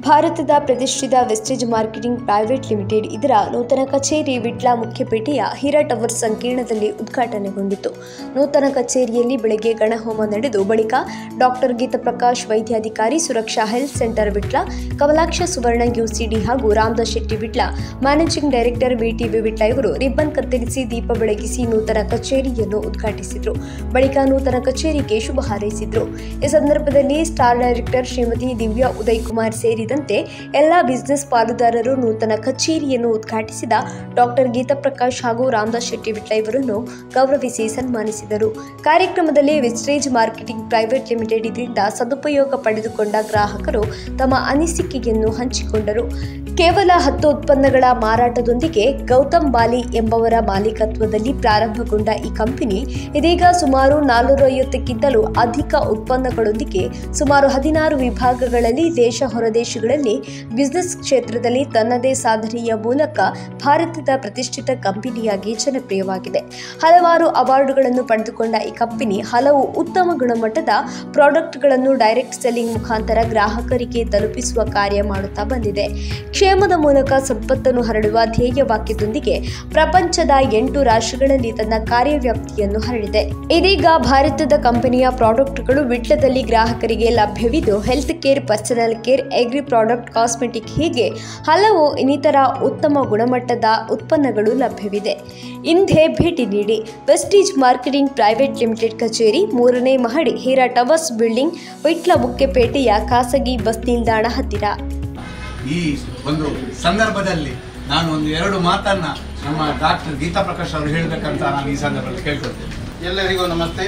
ಭಾರತದ ಪ್ರತಿಷ್ಠಿತ wastage marketing private limited ಇದರ ನೂತನ ಕಚೇರಿ ವಿಟ್ಲ ಮುಖ್ಯಪೇಟೆಯ ಹೀರಾ ಟವರ್ ಸಂಕೀರ್ಣದಲ್ಲಿ ಉದ್ಘಾಟನೆಗೊಂಡಿತು. ನೂತನ ಕಚೇರಿಯಲ್ಲಿ ಬೆಳಗ್ಗೆ ಗಣಹೋಮ ನಡೆದು ಬಳಿಕ ಡಾಕ್ಟರ್ ಗೀತಪ್ರಕಾಶ್ ವೈದ್ಯಾಧಿಕಾರಿ Suraksha health centre Vitla, Kamalaksha Suvarna UCD ಹಾಗೂ Ramdas Shetty Vitla managing director VTV Vitla ಇವರು ರಿಬ್ಬನ್ ಕತ್ತರಿಸಿ ದೀಪ ಬೆಳಗಿಸಿ ನೂತನ ಕಚೇರಿಯನ್ನು ಉದ್ಘಾಟಿಸಿದರು. ಬಳಿಕ ನೂತನ ಕಚೇರಿಗೆ ಶುಭ ಹಾರೈಸಿದರು. ಈ ಸಂದರ್ಭದಲ್ಲಿ ಸ್ಟಾರ್ ಡೈರೆಕ್ಟರ್ ಶ್ರೀಮತಿ ದಿವ್ಯಾ ಉದಯ್ ಕುಮಾರ್ ಸೇರಿದಂತೆ ಎಲ್ಲ ಬಿಸಿನೆಸ್ ಪಾಲುದಾರರು ನೂತನ ಕಚೇರಿಯನ್ನು ಉದ್ಘಾಟಿಸಿದ ಡಾಕ್ಟರ್ ಗೀತಪ್ರಕಾಶ್ ಹಾಗೂ ರಾಮದಾಸ್ ಶೆಟ್ಟಿ ವಿಟ್ಲ ಇವರನ್ನು ಗೌರವಿಸಿ ಸನ್ಮಾನಿಸಿದರು. ಕಾರ್ಯಕ್ರಮದಲ್ಲಿ ವೆಸ್ಟೇಜ್ ಮಾರ್ಕೆಟಿಂಗ್ ಪ್ರೈವೇಟ್ ಲಿಮಿಟೆಡ್ ಇದರಿಂದ ಸದುಪಯೋಗ ಪಡೆದುಕೊಂಡ ಗ್ರಾಹಕರು ತಮ್ಮ ಅನಿಸಿಕೆಯನ್ನು ಹಂಚಿಕೊಂಡರು. ಕೇವಲ 10 ಉತ್ಪನ್ನಗಳ ಮಾರಾಟದೊಂದಿಗೆ ಗೌತಮ್ ಬಾಲಿ ಎಂಬವರ ಮಾಲೀಕತ್ವದಲ್ಲಿ ಪ್ರಾರಂಭಗೊಂಡ ಈ ಕಂಪನಿ ಇದೀಗ ಸುಮಾರು 450ಕ್ಕಿಂತಲೂ ಅಧಿಕ ಉತ್ಪನ್ನಗಳೊಂದಿಗೆ ಸುಮಾರು 16 ವಿಭಾಗಗಳಲ್ಲಿ ದೇಶ ಹೊರದೇಶಗಳಲ್ಲಿ ಬಿಸಿನೆಸ್ ಕ್ಷೇತ್ರದಲ್ಲಿ ತನ್ನದೇ ಸಾಧನೆಯ ಮೂಲಕ ಭಾರತದ ಪ್ರತಿಷ್ಠಿತ ಕಂಪನಿಯಾಗಿ ಜನಪ್ರಿಯವಾಗಿದೆ. ಹಲವಾರು ಅವಾರ್ಡುಗಳನ್ನು ಪಡೆದುಕೊಂಡ ಈ ಕಂಪನಿ ಹಲವು ಉತ್ತಮ ಗುಣಮಟ್ಟದ ಪ್ರಾಡಕ್ಟ್ಗಳನ್ನು ಡೈರೆಕ್ಟ್ ಸೆಲ್ಲಿಂಗ್ ಮುಖಾಂತರ ಗ್ರಾಹಕರಿಗೆ ತಲುಪಿಸುವ ಕಾರ್ಯ ಮಾಡುತ್ತಾ ಬಂದಿದೆ. ಕ್ಷೇಮದ ಮೂಲಕ ಸಂಪತ್ತನ್ನು ಹರಡುವ ಧ್ಯೇಯ ವಾಕ್ಯದೊಂದಿಗೆ ಪ್ರಪಂಚದ 8 ರಾಷ್ಟ್ರಗಳಲ್ಲಿ ತನ್ನ ಕಾರ್ಯವ್ಯಾಪ್ತಿಯನ್ನು ಹರಡಿದೆ. ಇದೀಗ ಭಾರತದ ಕಂಪನಿಯ ಪ್ರಾಡಕ್ಟ್ಗಳು ವಿಟ್ಲದಲ್ಲಿ ಗ್ರಾಹಕರಿಗೆ ಲಭ್ಯವಿದ್ದು health care, personal care, agri product, cosmetic ಹೀಗೆ ಹಲವು ಇನ್ನಿತರ ಉತ್ತಮ ಗುಣಮಟ್ಟದ ಉತ್ಪನ್ನಗಳು ಲಭ್ಯವಿದೆ. ಇಂದೇ ಭೇಟಿ ನೀಡಿ. ವೆಸ್ಟೇಜ್ ಮಾರ್ಕೆಟಿಂಗ್ ಪ್ರೈವೇಟ್ ಲಿಮಿಟೆಡ್ ಕಚೇರಿ, 3ನೇ ಮಹಡಿ, ಹೀರಾ ಟವರ್ಸ್ ಬಿಲ್ಡಿಂಗ್, ವಿಟ್ಲ ಮುಖ್ಯಪೇಟೆಯ ಖಾಸಗಿ ಬಸ್ ನಿಲ್ದಾಣ ಹತ್ತಿರ. ಈ ಒಂದು ಸಂದರ್ಭದಲ್ಲಿ ನಾನು ಒಂದು 2 ಮಾತನ್ನ ನಮ್ಮ ಡಾಕ್ಟರ್ ಗೀತಾಪ್ರಕಾಶ್ ಅವರು ಹೇಳಬೇಕಂತ ನಾನು ಈ ಸಂದರ್ಭದಲ್ಲಿ ಕೇಳ್ಕೊಳ್ತೇನೆ. ಎಲ್ಲರಿಗೂ ನಮಸ್ತೆ.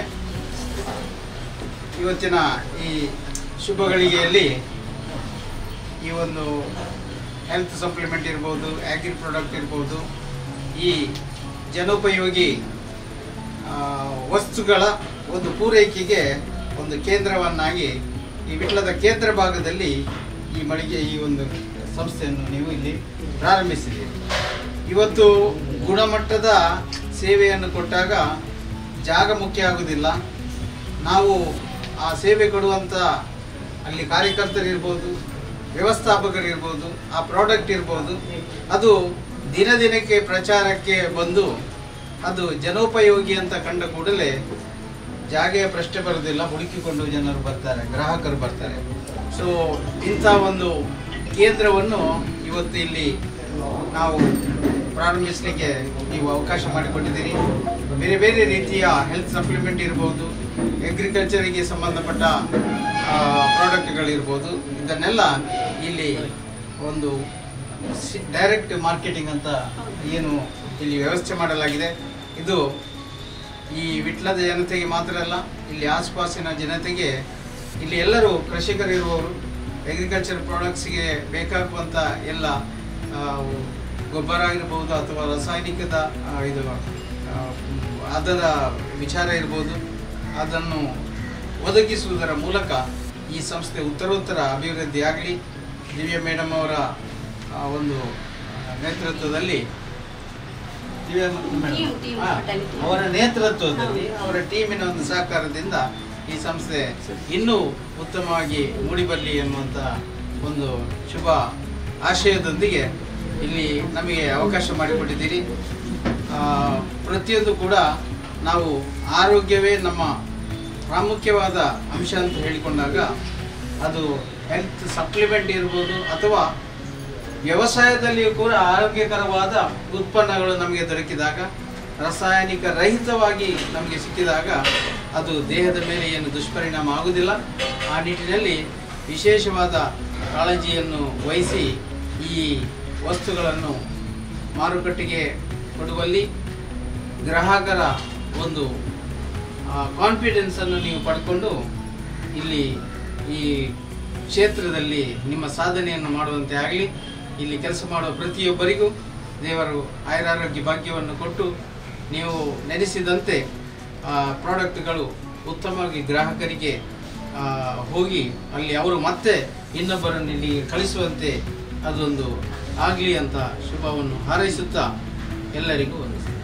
ಇವತ್ತಿನ ಈ ಶುಭ ಗಳಿಗೆಯಲ್ಲಿ ಈ ಒಂದು ಹೆಲ್ತ್ ಸಪ್ಲಿಮೆಂಟ್ ಇರ್ಬೋದು, ಅಗ್ರಿ ಪ್ರಾಡಕ್ಟ್ ಇರ್ಬೋದು, ಈ ಜನೋಪಯೋಗಿ ವಸ್ತುಗಳ ಒಂದು ಪೂರೈಕೆಗೆ ಒಂದು ಕೇಂದ್ರವನ್ನಾಗಿ ಈ ವಿಟ್ಲದ ಕೇಂದ್ರ ಭಾಗದಲ್ಲಿ ಈ ಒಂದು ಸಂಸ್ಥೆಯನ್ನು ನೀವು ಇಲ್ಲಿ ಪ್ರಾರಂಭಿಸಿದ್ದೀರಿ. ಇವತ್ತು ಗುಣಮಟ್ಟದ ಸೇವೆಯನ್ನು ಕೊಟ್ಟಾಗ ಜಾಗ ಮುಖ್ಯ ಆಗುವುದಿಲ್ಲ. ನಾವು ಆ ಸೇವೆ ಕೊಡುವಂಥ ಅಲ್ಲಿ ಕಾರ್ಯಕರ್ತರಿರ್ಬೋದು, ವ್ಯವಸ್ಥಾಪಕರಿರ್ಬೋದು, ಆ ಪ್ರಾಡಕ್ಟ್ ಇರ್ಬೋದು, ಅದು ದಿನ ದಿನಕ್ಕೆ ಪ್ರಚಾರಕ್ಕೆ ಬಂದು ಅದು ಜನೋಪಯೋಗಿ ಅಂತ ಕಂಡ ಕೂಡಲೇ ಜಾಗೆಯ ಪ್ರಶ್ನೆ ಬರೋದಿಲ್ಲ, ಹುಡುಕಿಕೊಂಡು ಜನರು ಬರ್ತಾರೆ, ಗ್ರಾಹಕರು ಬರ್ತಾರೆ. ಸೊ ಇಂಥ ಒಂದು ಕೇಂದ್ರವನ್ನು ಇವತ್ತು ಇಲ್ಲಿ ನಾವು ಪ್ರಾರಂಭಿಸಲಿಕ್ಕೆ ನೀವು ಅವಕಾಶ ಮಾಡಿಕೊಟ್ಟಿದ್ದೀರಿ. ಬೇರೆ ಬೇರೆ ರೀತಿಯ ಹೆಲ್ತ್ ಸಪ್ಲಿಮೆಂಟ್ ಇರ್ಬೋದು, ಅಗ್ರಿಕಲ್ಚರಿಗೆ ಸಂಬಂಧಪಟ್ಟ ಪ್ರಾಡಕ್ಟ್ಗಳಿರ್ಬೋದು, ಇದನ್ನೆಲ್ಲ ಇಲ್ಲಿ ಒಂದು ಡೈರೆಕ್ಟ್ ಮಾರ್ಕೆಟಿಂಗ್ ಅಂತ ಏನು ಇಲ್ಲಿ ವ್ಯವಸ್ಥೆ ಮಾಡಲಾಗಿದೆ. ಇದು ಈ ವಿಟ್ಲದ ಜನತೆಗೆ ಮಾತ್ರ ಅಲ್ಲ, ಇಲ್ಲಿ ಆಸುಪಾಸಿನ ಜನತೆಗೆ, ಇಲ್ಲಿ ಎಲ್ಲರೂ ಕೃಷಿಕರಿರುವವರು, ಅಗ್ರಿಕಲ್ಚರ್ ಪ್ರಾಡಕ್ಟ್ಸ್ಗೆ ಬೇಕಾಗುವಂಥ ಎಲ್ಲ ಗೊಬ್ಬರ ಇರ್ಬೋದು ಅಥವಾ ರಾಸಾಯನಿಕದ ಇದು ಅದರ ವಿಚಾರ ಇರ್ಬೋದು, ಅದನ್ನು ಒದಗಿಸುವುದರ ಮೂಲಕ ಈ ಸಂಸ್ಥೆ ಉತ್ತರೋತ್ತರ ಅಭಿವೃದ್ಧಿ ಆಗಲಿ. ದಿವ್ಯಾ ಮೇಡಮ್ ಅವರ ಒಂದು ನೇತೃತ್ವದಲ್ಲಿ ಅವರ ನೇತೃತ್ವದಲ್ಲಿ ಅವರ ಟೀಮಿನ ಒಂದು ಸಹಕಾರದಿಂದ ಈ ಸಂಸ್ಥೆ ಇನ್ನೂ ಉತ್ತಮವಾಗಿ ಮೂಡಿಬರಲಿ ಎನ್ನುವಂಥ ಒಂದು ಶುಭ ಆಶಯದೊಂದಿಗೆ ಇಲ್ಲಿ ನಮಗೆ ಅವಕಾಶ ಮಾಡಿಕೊಟ್ಟಿದ್ದೀರಿ. ಪ್ರತಿಯೊಂದು ಕೂಡ ನಾವು ಆರೋಗ್ಯವೇ ನಮ್ಮ ಪ್ರಾಮುಖ್ಯವಾದ ಅಂಶ ಅಂತ ಹೇಳಿಕೊಂಡಾಗ ಅದು ಹೆಲ್ತ್ ಸಪ್ಲಿಮೆಂಟ್ ಇರ್ಬೋದು ಅಥವಾ ವ್ಯವಸಾಯದಲ್ಲಿಯೂ ಕೂಡ ಆರೋಗ್ಯಕರವಾದ ಉತ್ಪನ್ನಗಳು ನಮಗೆ ದೊರಕಿದಾಗ, ರಾಸಾಯನಿಕ ರಹಿತವಾಗಿ ನಮಗೆ ಸಿಕ್ಕಿದಾಗ ಅದು ದೇಹದ ಮೇಲೆ ಏನು ದುಷ್ಪರಿಣಾಮ ಆಗುವುದಿಲ್ಲ. ಆ ನಿಟ್ಟಿನಲ್ಲಿ ವಿಶೇಷವಾದ ಕಾಳಜಿಯನ್ನು ವಹಿಸಿ ಈ ವಸ್ತುಗಳನ್ನು ಮಾರುಕಟ್ಟೆಗೆ ಕೊಡುವಲ್ಲಿ ಗ್ರಾಹಕರ ಒಂದು ಕಾನ್ಫಿಡೆನ್ಸನ್ನು ನೀವು ಪಡ್ಕೊಂಡು ಇಲ್ಲಿ ಈ ಕ್ಷೇತ್ರದಲ್ಲಿ ನಿಮ್ಮ ಸಾಧನೆಯನ್ನು ಮಾಡುವಂತೆ ಆಗಲಿ. ಇಲ್ಲಿ ಕೆಲಸ ಮಾಡುವ ಪ್ರತಿಯೊಬ್ಬರಿಗೂ ದೇವರು ಆಯುರಾರೋಗ್ಯ ಭಾಗ್ಯವನ್ನು ಕೊಟ್ಟು ನೀವು ನೆನೆಸಿದಂತೆ ಪ್ರಾಡಕ್ಟ್ಗಳು ಉತ್ತಮವಾಗಿ ಗ್ರಾಹಕರಿಗೆ ಹೋಗಿ ಅಲ್ಲಿ ಅವರು ಮತ್ತೆ ಇನ್ನೊಬ್ಬರನ್ನು ಇಲ್ಲಿ ಕಳಿಸುವಂತೆ ಅದೊಂದು ಆಗಲಿ ಅಂತ ಶುಭವನ್ನು ಹಾರೈಸುತ್ತಾ ಎಲ್ಲರಿಗೂ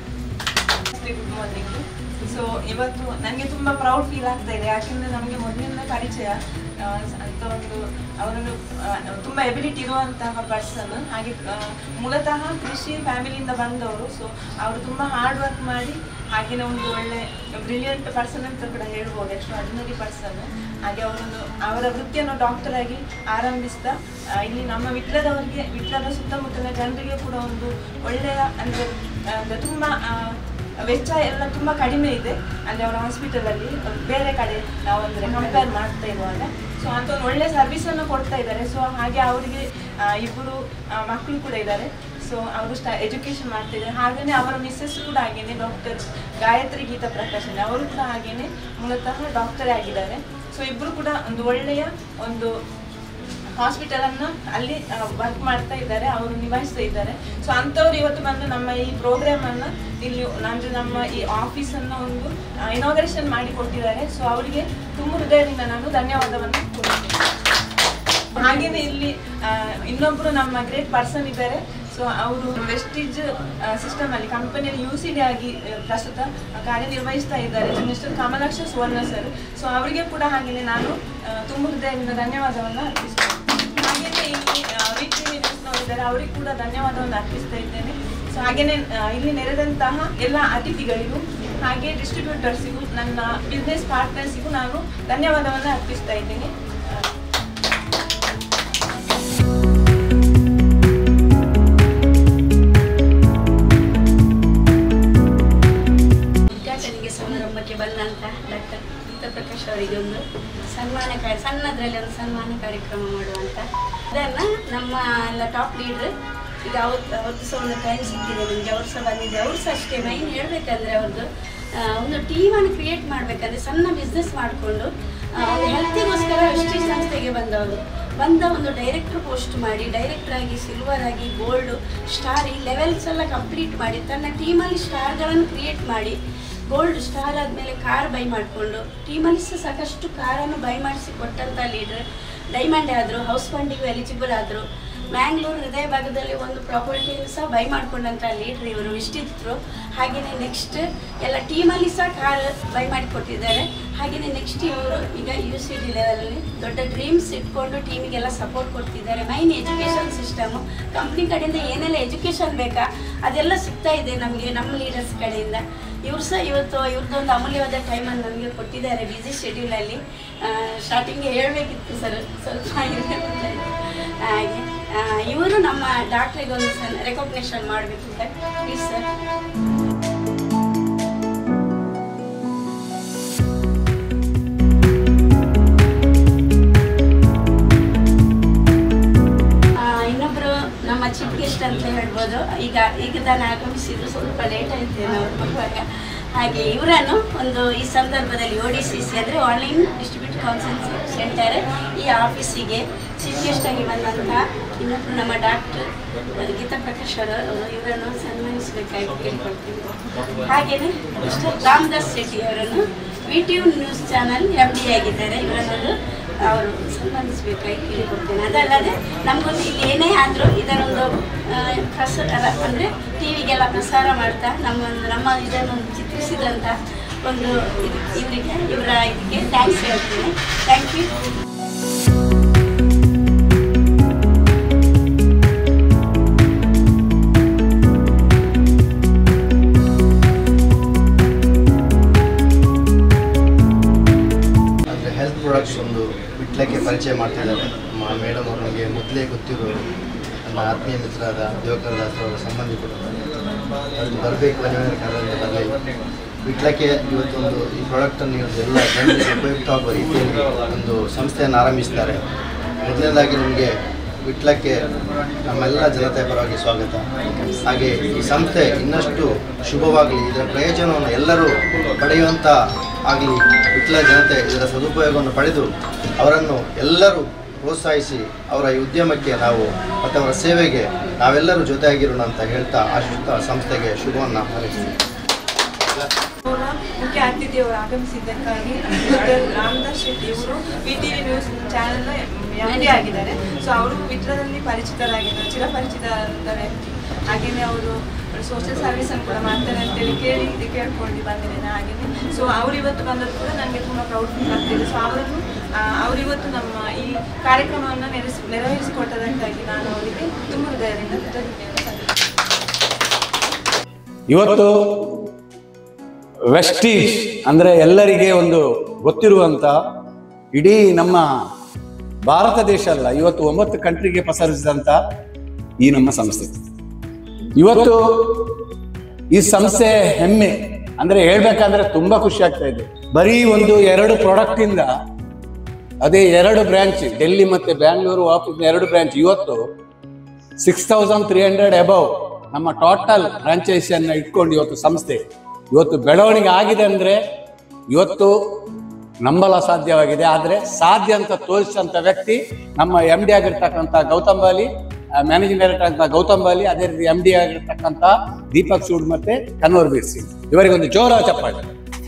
ಸೊ ಇವತ್ತು ನನಗೆ ತುಂಬ ಪ್ರೌಡ್ ಫೀಲ್ ಆಗ್ತಾ ಇದೆ. ಯಾಕೆಂದರೆ ನಮಗೆ ಮೊದಲಿಂದ ಪರಿಚಯ ಅಂತ ಒಂದು ಅವರನ್ನು ತುಂಬ ಎಬಿಲಿಟಿ ಇರುವಂತಹ ಪರ್ಸನ್. ಹಾಗೆ ಮೂಲತಃ ಕೃಷಿ ಫ್ಯಾಮಿಲಿಯಿಂದ ಬಂದವರು. ಸೊ ಅವರು ತುಂಬ ಹಾರ್ಡ್ ವರ್ಕ್ ಮಾಡಿ ಹಾಗೆಯೇ ಒಂದು ಒಳ್ಳೆ ಬ್ರಿಲಿಯಂಟ್ ಪರ್ಸನ್ ಅಂತ ಕೂಡ ಹೇಳ್ಬೋದು, ಎಕ್ಸ್ಟ್ರಾರ್ಡಿನರಿ ಪರ್ಸನ್. ಹಾಗೆ ಅವರ ವೃತ್ತಿಯನ್ನು ಡಾಕ್ಟರ್ ಆಗಿ ಆರಂಭಿಸ್ತಾ ಇಲ್ಲಿ ನಮ್ಮ ವಿಟ್ಲದ ಸುತ್ತಮುತ್ತಲಿನ ಜನರಿಗೆ ಕೂಡ ಒಂದು ಒಳ್ಳೆಯ ಅಂದರೆ ತುಂಬ ವೆಚ್ಚ ಎಲ್ಲ ತುಂಬ ಕಡಿಮೆ ಇದೆ ಅಂದರೆ ಅವರ ಹಾಸ್ಪಿಟಲಲ್ಲಿ ಬೇರೆ ಕಡೆ ನಾವು ಅಂದರೆ ಕಂಪೇರ್ ಮಾಡ್ತಾ ಇರುವಾಗ. ಸೊ ಅಂತ ಒಂದು ಒಳ್ಳೆ ಸರ್ವಿಸನ್ನು ಕೊಡ್ತಾ ಇದ್ದಾರೆ. ಸೊ ಹಾಗೆ ಅವರಿಗೆ ಇಬ್ಬರು ಮಕ್ಕಳು ಕೂಡ ಇದ್ದಾರೆ. ಸೊ ಅವರು ಎಜುಕೇಷನ್ ಮಾಡ್ತಿದ್ದಾರೆ. ಹಾಗೆಯೇ ಅವರ ಮಿಸ್ಸಸ್ ಕೂಡ ಹಾಗೇನೆ ಡಾಕ್ಟರ್ ಗಾಯತ್ರಿ ಗೀತಾ ಪ್ರಕಾಶ್ ಅವರು ಕೂಡ ಹಾಗೇನೆ ಮೂಲತಃ ಡಾಕ್ಟರೇ ಆಗಿದ್ದಾರೆ. ಸೊ ಇಬ್ಬರು ಕೂಡ ಒಂದು ಒಳ್ಳೆಯ ಒಂದು ಹಾಸ್ಪಿಟಲನ್ನು ಅಲ್ಲಿ ವರ್ಕ್ ಮಾಡ್ತಾ ಇದ್ದಾರೆ, ಅವರು ನಿಭಾಯಿಸ್ತಾ ಇದ್ದಾರೆ. ಸೊ ಅಂಥವ್ರು ಇವತ್ತು ಬಂದು ನಮ್ಮ ಈ ಪ್ರೋಗ್ರಾಮನ್ನು ಇಲ್ಲಿ ಅಂದರೆ ನಮ್ಮ ಈ ಆಫೀಸನ್ನು ಒಂದು ಇನಾಗ್ರೇಷನ್ ಮಾಡಿ ಕೊಟ್ಟಿದ್ದಾರೆ. ಸೊ ಅವರಿಗೆ ತುಂಬ ಹೃದಯದಿಂದ ನಾನು ಧನ್ಯವಾದವನ್ನು ಕೊಡ್ತೀನಿ. ಹಾಗೆಯೇ ಇಲ್ಲಿ ಇನ್ನೊಬ್ಬರು ನಮ್ಮ ಗ್ರೇಟ್ ಪರ್ಸನ್ ಇದ್ದಾರೆ. ಸೊ ಅವರು ವೆಸ್ಟೀಜ್ ಸಿಸ್ಟಮಲ್ಲಿ ಕಂಪನಿಯಲ್ಲಿ UCD ಆಗಿ ಪ್ರಸ್ತುತ ಕಾರ್ಯನಿರ್ವಹಿಸ್ತಾ ಇದ್ದಾರೆ, mister Kamalaksha Suvarna sir. So ಅವರಿಗೆ ಕೂಡ ಹಾಗೆಯೇ ನಾನು ತುಂಬ ಹೃದಯದಿಂದ ಧನ್ಯವಾದವನ್ನು ಅರ್ಪಿಸ್ತೇನೆ. ಹಾಗೆಯೇ ಇಲ್ಲಿ VTV ನ್ಯೂಸ್ನವರಿದ್ದಾರೆ, ಅವರಿಗೆ ಕೂಡ ಧನ್ಯವಾದವನ್ನು ಅರ್ಪಿಸ್ತಾ ಇದ್ದೇನೆ. ಸೊ ಹಾಗೆಯೇ ಇಲ್ಲಿ ನೆರೆದಂತಹ ಎಲ್ಲ ಅತಿಥಿಗಳಿಗೂ ಹಾಗೆ ಡಿಸ್ಟ್ರಿಬ್ಯೂಟರ್ಸಿಗೂ ನನ್ನ ಬಿಸ್ನೆಸ್ ಪಾರ್ಟ್ನರ್ಸಿಗೂ ನಾನು ಧನ್ಯವಾದವನ್ನು ಅರ್ಪಿಸ್ತಾ ಇದ್ದೇನೆ. ಸಮಾರಂಭಕ್ಕೆ ಬಂದಂಥ ಡಾಕ್ಟರ್ ಗೀತಾ ಪ್ರಕಾಶ್ ಅವರಿಗೆ ಒಂದು ಸಣ್ಣದರಲ್ಲಿ ಒಂದು ಸನ್ಮಾನ ಕಾರ್ಯಕ್ರಮ ಮಾಡುವಂಥ ಅದನ್ನು ನಮ್ಮ ಎಲ್ಲ ಟಾಪ್ ಲೀಡ್ರ್ ಈಗ ಅವತ್ತು ಸಹ ಒಂದು ಟೈಮ್ ಸಿಕ್ಕಿದೆ ನನಗೆ, ಅವ್ರು ಸಹ ಬಂದಿದೆ. ಅವ್ರು ಸಹ ಅಷ್ಟೇ ಮೈನ್ ಹೇಳಬೇಕಂದ್ರೆ ಅವ್ರದ್ದು ಒಂದು ಟೀಮನ್ನು ಕ್ರಿಯೇಟ್ ಮಾಡಬೇಕಂದ್ರೆ ಸಣ್ಣ ಬಿಸ್ನೆಸ್ ಮಾಡಿಕೊಂಡು ಒಂದು ಹೆಲ್ತಿಗೋಸ್ಕರ ವೆಸ್ಟೀಜ್ ಸಂಸ್ಥೆಗೆ ಬಂದ ಒಂದು ಡೈರೆಕ್ಟರ್ ಪೋಸ್ಟ್ ಮಾಡಿ ಡೈರೆಕ್ಟರ್ ಆಗಿ ಸಿಲ್ವರ್ ಆಗಿ ಗೋಲ್ಡ್ ಸ್ಟಾರ್ ಈ ಲೆವೆಲ್ಸ್ ಎಲ್ಲ ಕಂಪ್ಲೀಟ್ ಮಾಡಿ ತನ್ನ ಟೀಮಲ್ಲಿ ಸ್ಟಾರ್ಗಳನ್ನು ಕ್ರಿಯೇಟ್ ಮಾಡಿ ಗೋಲ್ಡ್ ಸ್ಟಾರ್ ಆದಮೇಲೆ ಕಾರ್ ಬೈ ಮಾಡಿಕೊಂಡು ಟೀಮಲ್ಲಿ ಸಹ ಸಾಕಷ್ಟು ಕಾರನ್ನು ಬೈ ಮಾಡಿಸಿ ಕೊಟ್ಟಂಥ ಲೀಡ್ರ್. ಡೈಮಂಡ್ ಆದರು, ಹೌಸ್ ಫಂಡಿಗೂ ಎಲಿಜಿಬಲ್ ಆದರು. ಮ್ಯಾಂಗ್ಳೂರು ಹೃದಯ ಭಾಗದಲ್ಲಿ ಒಂದು ಪ್ರಾಪರ್ಟಿಯನ್ನು ಸಹ ಬೈ ಮಾಡಿಕೊಂಡಂಥ ಲೀಡ್ರ್ ಇವರು ಇಷ್ಟಿದ್ರು. ಹಾಗೆಯೇ ನೆಕ್ಸ್ಟ್ ಎಲ್ಲ ಟೀಮಲ್ಲಿ ಸಹ ಕಾರ್ ಬೈ ಮಾಡಿಕೊಟ್ಟಿದ್ದಾರೆ. ಹಾಗೆಯೇ ನೆಕ್ಸ್ಟ್ ಇವರು ಈಗ UCD ಲೆವೆಲಲ್ಲಿ ದೊಡ್ಡ ಡ್ರೀಮ್ಸ್ ಇಟ್ಕೊಂಡು ಟೀಮಿಗೆಲ್ಲ ಸಪೋರ್ಟ್ ಕೊಡ್ತಿದ್ದಾರೆ. ಮೈನ್ ಎಜುಕೇಷನ್ ಸಿಸ್ಟಮು ಕಂಪ್ನಿ ಕಡೆಯಿಂದ ಏನೆಲ್ಲ ಎಜುಕೇಷನ್ ಬೇಕಾ ಅದೆಲ್ಲ ಸಿಗ್ತಾ ಇದೆ ನಮಗೆ ನಮ್ಮ ಲೀಡರ್ಸ್ ಕಡೆಯಿಂದ. ಇವರು ಸಹ ಇವತ್ತು ಇವ್ರದ್ದೊಂದು ಅಮೂಲ್ಯವಾದ ಟೈಮನ್ನು ನಮಗೆ ಕೊಟ್ಟಿದ್ದಾರೆ ಬ್ಯುಸಿ ಶೆಡ್ಯೂಲಲ್ಲಿ. ಸ್ಟಾರ್ಟಿಂಗ್ಗೆ ಹೇಳಬೇಕಿತ್ತು ಸರ್, ಸ್ವಲ್ಪ ಹಾಗೆ ಇವರು ನಮ್ಮ ಡಾಕ್ಟ್ರಿಗೆ ಒಂದು ರೆಕಗ್ನೇಷನ್ ಮಾಡಬೇಕು ಸರ್, ಪ್ಲೀಸ್ ಸರ್. ಇನ್ನೊಬ್ಬರು ನಮ್ಮ ಚೀಫ್ ಗೆಸ್ಟ್ ಅಂತ ಹೇಳ್ಬೋದು. ಈಗ ನಾನು ಆಗಮಿಸಿದ್ದು ಸ್ವಲ್ಪ ಲೇಟ್ ಆಯಿತು ನಾವು ಬರುವಾಗ. ಹಾಗೆ ಇವರನ್ನು ಒಂದು ಈ ಸಂದರ್ಭದಲ್ಲಿ ODCC ಅಂದರೆ ಆನ್ಲೈನ್ ಡಿಸ್ಟ್ರಿಬ್ಯೂಟ್ ಕೌನ್ಸಿಲ್ ಸೆಂಟರ್ ಈ ಆಫೀಸಿಗೆ ಚೀಫ್ ಗೆಸ್ಟ್ ಆಗಿ ಬಂದಂಥ ಇನ್ನೊಬ್ಬರು ನಮ್ಮ ಡಾಕ್ಟರ್ ಗೀತಾ ಪ್ರಕಾಶ್ ಅವರು ಇವರನ್ನು ಸನ್ಮಾನಿಸಬೇಕಾಗಿ ಕೇಳ್ಕೊಳ್ತೀವಿ. ಹಾಗೆಯೇ ಮಿಸ್ಟರ್ ರಾಮದಾಸ್ ಶೆಟ್ಟಿ ಅವರನ್ನು VTV ನ್ಯೂಸ್ ಚಾನಲ್ MD ಆಗಿದ್ದಾರೆ, ಇವರನ್ನು ಅವರು ಸನ್ಮಾನಿಸಬೇಕಾಗಿ ಕೇಳಿಕೊಡ್ತೇನೆ. ಅದಲ್ಲದೆ ನಮಗೊಂದು ಇಲ್ಲಿ ಏನೇ ಆದರೂ ಇದರೊಂದು ಪ್ರಸಾರ ಅಂದರೆ TVಗೆಲ್ಲ ಪ್ರಸಾರ ಮಾಡ್ತಾ ನಮ್ಮ ಇದನ್ನು ಚಿತ್ರಿಸಿದಂಥ ಒಂದು ಇವರ ಇದಕ್ಕೆ ಥ್ಯಾಂಕ್ಸ್ ಹೇಳ್ತೀನಿ. Thank you. ಹೆಲ್ತ್ ಪ್ರಾಡಕ್ಟ್ಸ್ ಒಂದು ವಿಟ್ಲಕ್ಕೆ ಪರಿಚಯ ಮಾಡ್ತಿದ್ದಾರೆ. ನಮ್ಮ ಮೇಡಮ್ ಅವರು ನಮಗೆ ಮೊದಲೇ ಗೊತ್ತಿರೋರು, ನನ್ನ ಆತ್ಮೀಯ ಮಿತ್ರರಾದ ದೇವಕರದಾಸ್ ಅವರ ಸಂಬಂಧಿಕರು. ಅದು ಬರಬೇಕು ಅನಿವಾರ್ಯ ಬರಲಿ. ವಿಟ್ಲಕ್ಕೆ ಇವತ್ತೊಂದು ಈ ಪ್ರಾಡಕ್ಟನ್ನು ಎಲ್ಲ ಜನರಿಗೆ ಉಪಯುಕ್ತ ಆಗುವ ರೀತಿಯಲ್ಲಿ ಒಂದು ಸಂಸ್ಥೆಯನ್ನು ಆರಂಭಿಸ್ತಾರೆ. ಮೊದಲನೇದಾಗಿ ನಿಮಗೆ ವಿಟ್ಲಕ್ಕೆ ನಮ್ಮೆಲ್ಲ ಜನತೆಯ ಪರವಾಗಿ ಸ್ವಾಗತ. ಹಾಗೆ ಈ ಸಂಸ್ಥೆ ಇನ್ನಷ್ಟು ಶುಭವಾಗಲಿ, ಇದರ ಪ್ರಯೋಜನವನ್ನು ಎಲ್ಲರೂ ಪಡೆಯುವಂಥ ಆಗಲಿ. ವಿಟ್ಲ ಜನತೆ ಇದರ ಸದುಪಯೋಗವನ್ನು ಪಡೆದು ಅವರನ್ನು ಎಲ್ಲರೂ ಪ್ರೋತ್ಸಾಹಿಸಿ ಅವರ ಈ ಉದ್ಯಮಕ್ಕೆ ನಾವು ಮತ್ತು ಅವರ ಸೇವೆಗೆ ನಾವೆಲ್ಲರೂ ಜೊತೆಯಾಗಿರೋಣ ಅಂತ ಹೇಳ್ತಾ ಆಶಿಸುತ್ತಾ ಸಂಸ್ಥೆಗೆ ಶುಭವನ್ನು ಹಾರೈಸ್ತೀವಿ. ಮುಖ್ಯ ಅತಿಥಿಯವರು ಆಗಮಿಸಿದ್ದಕ್ಕಾಗಿ ಡಾಕ್ಟರ್ ರಾಮದಾಸ್ ಶೆಟ್ಟಿ ಇವರು VTV ನ್ಯೂಸ್ ಚಾನೆಲ್ನ MD ಆಗಿದ್ದಾರೆ. ಸೊ ಅವರು ವಿಟ್ಲದಲ್ಲಿ ಪರಿಚಿತರಾಗಿದ್ದಾರೆ, ಚಿರಪರಿಚಿತರಾದ ವ್ಯಕ್ತಿ. ಹಾಗೆಯೇ ಅವರು ಸೋಷಿಯಲ್ ಸರ್ವಿಸನ್ನು ಕೂಡ ಮಾಡ್ತಾರೆ ಅಂತೇಳಿ ಕೇಳ್ಕೊಂಡು ಬಂದಿದ್ದೇನೆ. ಹಾಗೆಯೇ ಸೊ ಅವರು ಇವತ್ತು ಬಂದದ್ದು ಕೂಡ ನನಗೆ ತುಂಬ ಪ್ರೌಡ್ ಫೀಲ್ ಆಗ್ತಿದೆ. ಸೊ ಅವರನ್ನು ಅವರಿವತ್ತು ನಮ್ಮ ಈ ಕಾರ್ಯಕ್ರಮವನ್ನು ನೆರವೇರಿಸಿಕೊಟ್ಟದಕ್ಕಾಗಿ ನಾನು ಅವರಿಗೆ ತುಂಬ ಹೃದಯದಿಂದ ಕೃತಜ್ಞತೆಯನ್ನು ಸಲ್ಲಿಸುತ್ತೇನೆ. ಇವತ್ತು ವೆಸ್ಟೀಜ್ ಅಂದರೆ ಎಲ್ಲರಿಗೆ ಒಂದು ಗೊತ್ತಿರುವಂಥ ಇಡೀ ನಮ್ಮ ಭಾರತ ದೇಶ ಅಲ್ಲ, ಇವತ್ತು 9 ಕಂಟ್ರಿಗೆ ಪಸರಿಸಿದಂಥ ಈ ನಮ್ಮ ಸಂಸ್ಥೆ. ಇವತ್ತು ಈ ಸಂಸ್ಥೆ ಹೆಮ್ಮೆ ಅಂದರೆ ಹೇಳ್ಬೇಕಂದ್ರೆ ತುಂಬ ಖುಷಿ ಆಗ್ತಾ ಇದೆ. ಬರೀ 1-2 ಪ್ರಾಡಕ್ಟಿಂದ ಅದೇ 2 ಬ್ರಾಂಚ್ ಡೆಲ್ಲಿ ಮತ್ತು ಬ್ಯಾಂಗ್ಳೂರು ಆಫೀಸ್ನ 2 ಬ್ರಾಂಚ್ ಇವತ್ತು 6300 ಅಬೌವ್ ನಮ್ಮ ಟೋಟಲ್ ಫ್ರಾಂಚೈಸಿಯನ್ನು ಇಟ್ಕೊಂಡು ಇವತ್ತು ಸಂಸ್ಥೆ ಇವತ್ತು ಬೆಳವಣಿಗೆ ಆಗಿದೆ ಅಂದರೆ ಇವತ್ತು ನಂಬಲು ಅಸಾಧ್ಯವಾಗಿದೆ. ಆದರೆ ಸಾಧ್ಯ ಅಂತ ತೋರಿಸಿದಂಥ ವ್ಯಕ್ತಿ ನಮ್ಮ MD ಆಗಿರ್ತಕ್ಕಂಥ ಗೌತಮ್ ಬಾಲಿ, ಮ್ಯಾನೇಜಿಂಗ್ ಡೈರೆಕ್ಟರ್ ಅಂತ ಗೌತಮ್ ಬಾಲಿ, ಅದೇ ರೀತಿ MD ಆಗಿರ್ತಕ್ಕಂಥ ದೀಪಕ್ ಸೂಡ್ ಮತ್ತೆ ಕನ್ವರ್ ಬೀರ್ ಸಿಂಗ್. ಇವರಿಗೊಂದು ಜೋರಾದ ಚಪ್ಪಾಳೆ.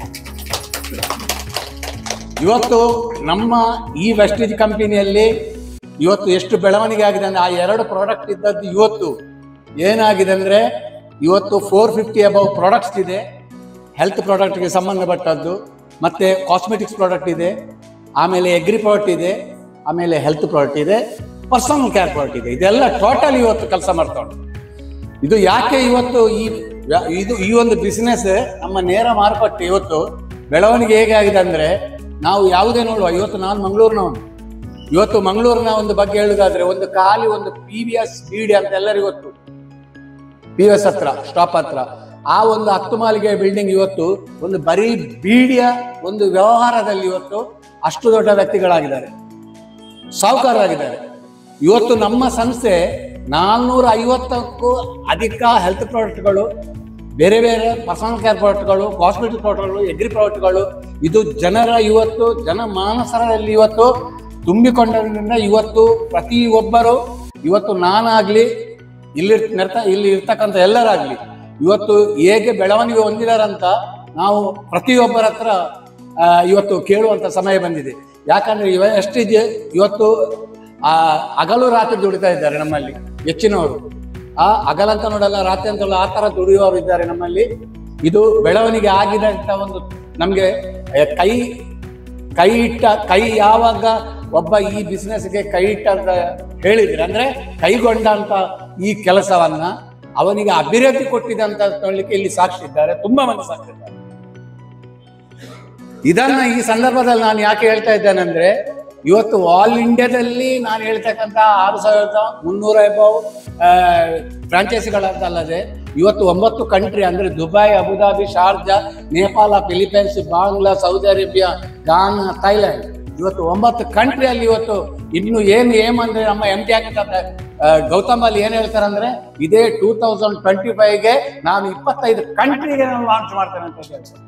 ಇವತ್ತು ನಮ್ಮ ಈ ವೆಸ್ಟೀಜ್ ಕಂಪನಿಯಲ್ಲಿ ಇವತ್ತು ಎಷ್ಟು ಬೆಳವಣಿಗೆ ಆಗಿದೆ ಅಂದರೆ ಆ 2 ಪ್ರಾಡಕ್ಟ್ ಇದ್ದದ್ದು ಇವತ್ತು ಏನಾಗಿದೆ ಅಂದರೆ ಇವತ್ತು 450 ಅಬೌವ್ ಪ್ರಾಡಕ್ಟ್ಸ್ ಇದೆ. ಹೆಲ್ತ್ ಪ್ರಾಡಕ್ಟ್ಗೆ ಸಂಬಂಧಪಟ್ಟದ್ದು, ಮತ್ತು ಕಾಸ್ಮೆಟಿಕ್ಸ್ ಪ್ರಾಡಕ್ಟ್ ಇದೆ, ಆಮೇಲೆ ಎಗ್ರಿ ಪ್ರಾಡಕ್ಟ್ ಇದೆ, ಆಮೇಲೆ ಹೆಲ್ತ್ ಪ್ರಾಡಕ್ಟ್ ಇದೆ, ಪರ್ಸನಲ್ ಕೇರ್ ಪ್ರಾಡಕ್ಟ್ ಇದೆ. ಇದೆಲ್ಲ ಟೋಟಲ್ ಇವತ್ತು ಕೆಲಸ ಮಾಡ್ತಾ ಉಂಟು. ಇದು ಯಾಕೆ ಇವತ್ತು ಈ ಒಂದು ಬಿಸ್ನೆಸ್ ನಮ್ಮ ನೇರ ಮಾರುಕಟ್ಟೆ ಇವತ್ತು ಬೆಳವಣಿಗೆ ಹೇಗೆ ಆಗಿದೆ ಅಂದರೆ ನಾವು ಯಾವುದೇ ನೋಡುವ. ಇವತ್ತು ನಾನು ಮಂಗಳೂರಿನವನು. ಇವತ್ತು ಮಂಗಳೂರಿನ ಒಂದು ಬಗ್ಗೆ ಹೇಳುವುದಾದ್ರೆ ಒಂದು ಖಾಲಿ ಒಂದು PVS BD ಅಂತ ಎಲ್ಲರಿಗೂ ಗೊತ್ತು. PVS ಹತ್ರ ಸ್ಟಾಪ್ ಹತ್ರ ಆ ಒಂದು 10 ಮಾಳಿಗೆ ಬಿಲ್ಡಿಂಗ್ ಇವತ್ತು ಒಂದು ಬರೀ ಬೀಡಿಯ ಒಂದು ವ್ಯವಹಾರದಲ್ಲಿ ಇವತ್ತು ಅಷ್ಟು ದೊಡ್ಡ ವ್ಯಕ್ತಿಗಳಾಗಿದ್ದಾರೆ, ಸಾಹುಕಾರರಾಗಿದ್ದಾರೆ. ಇವತ್ತು ನಮ್ಮ ಸಂಸ್ಥೆ 450ಕ್ಕೂ ಅಧಿಕ ಹೆಲ್ತ್ ಪ್ರಾಡಕ್ಟ್ಗಳು, ಬೇರೆ ಬೇರೆ ಪರ್ಸನಲ್ ಕೇರ್ ಪ್ರಾಡಕ್ಟ್ಗಳು, ಕಾಸ್ಮೆಟಿಕ್ ಪ್ರಾಡಕ್ಟ್ಗಳು, ಎಗ್ರಿ ಪ್ರಾಡಕ್ಟ್ಗಳು ಇದು ಜನರ ಇವತ್ತು ಜನಮಾನಸರಲ್ಲಿ ಇವತ್ತು ತುಂಬಿಕೊಂಡರಿಂದ ಇವತ್ತು ಪ್ರತಿಯೊಬ್ಬರು ಇವತ್ತು ನಾನಾಗ್ಲಿ ಇಲ್ಲಿ ಇರ್ತಕ್ಕಂಥ ಎಲ್ಲರಾಗ್ಲಿ ಇವತ್ತು ಹೇಗೆ ಬೆಳವಣಿಗೆ ಹೊಂದಿದಾರಂತ ನಾವು ಪ್ರತಿಯೊಬ್ಬರ ಹತ್ರ ಇವತ್ತು ಕೇಳುವಂಥ ಸಮಯ ಬಂದಿದೆ. ಯಾಕಂದ್ರೆ ಎಷ್ಟಿದೆ ಇವತ್ತು ಹಗಲು ರಾತ್ರಿ ದುಡಿತಾ ಇದ್ದಾರೆ ನಮ್ಮಲ್ಲಿ ಹೆಚ್ಚಿನವರು. ಹಗಲಂತ ನೋಡಲ್ಲ, ರಾತ್ರಿ ಅಂತಲ್ಲ, ಆ ಥರ ದುಡಿಯುವವರು ಇದ್ದಾರೆ ನಮ್ಮಲ್ಲಿ. ಇದು ಬೆಳವಣಿಗೆ ಆಗಿದೆ ಅಂತ ಒಂದು ನಮಗೆ ಕೈ ಯಾವಾಗ ಒಬ್ಬ ಈ ಬಿಸ್ನೆಸ್ಗೆ ಕೈ ಇಟ್ಟ ಅಂತ ಹೇಳಿದ್ರೆ ಅಂದ್ರೆ ಕೈಗೊಂಡ ಅಂತ ಈ ಕೆಲಸವನ್ನ ಅವನಿಗೆ ಅಭಿವೃದ್ಧಿ ಕೊಟ್ಟಿದೆ ಅಂತ ಹೇಳಲಿಕ್ಕೆ ಇಲ್ಲಿ ಸಾಕ್ಷಿ ಇದ್ದಾರೆ, ತುಂಬಾ ಮಂದಿ ಸಾಕ್ಷಿ ಇದ್ದಾರೆ. ಇದನ್ನ ಈ ಸಂದರ್ಭದಲ್ಲಿ ನಾನು ಯಾಕೆ ಹೇಳ್ತಾ ಇದ್ದೇನೆಂದ್ರೆ ಇವತ್ತು ಆಲ್ ಇಂಡಿಯಾದಲ್ಲಿ ನಾನು ಹೇಳ್ತಕ್ಕಂಥ 6300 ಅಬೌವ್ ಫ್ರಾಂಚೈಸಿಗಳಂತಲ್ಲದೆ ಇವತ್ತು 9 ಕಂಟ್ರಿ ಅಂದ್ರೆ Dubai, Abu Dhabi, Sharjah, Nepal, Philippines, Bangla, Saudi Arabia, Ghana, Thailand ಇವತ್ತು 9 ಕಂಟ್ರಿಯಲ್ಲಿ ಇವತ್ತು ಇನ್ನು ಏಮಂದ್ರೆ ನಮ್ಮ MD ಆಗಿದ್ದ ಗೌತಮ್ ಬಾಲಿ ಏನ್ ಹೇಳ್ತಾರಂದ್ರೆ ಇದೇ 2025ಗೆ ನಾನು 25 ಕಂಟ್ರಿಗೆ ನಾನು ಲಾಂಚ್ ಮಾಡ್ತೇನೆ ಅಂತ ಹೇಳ್ತಾರೆ.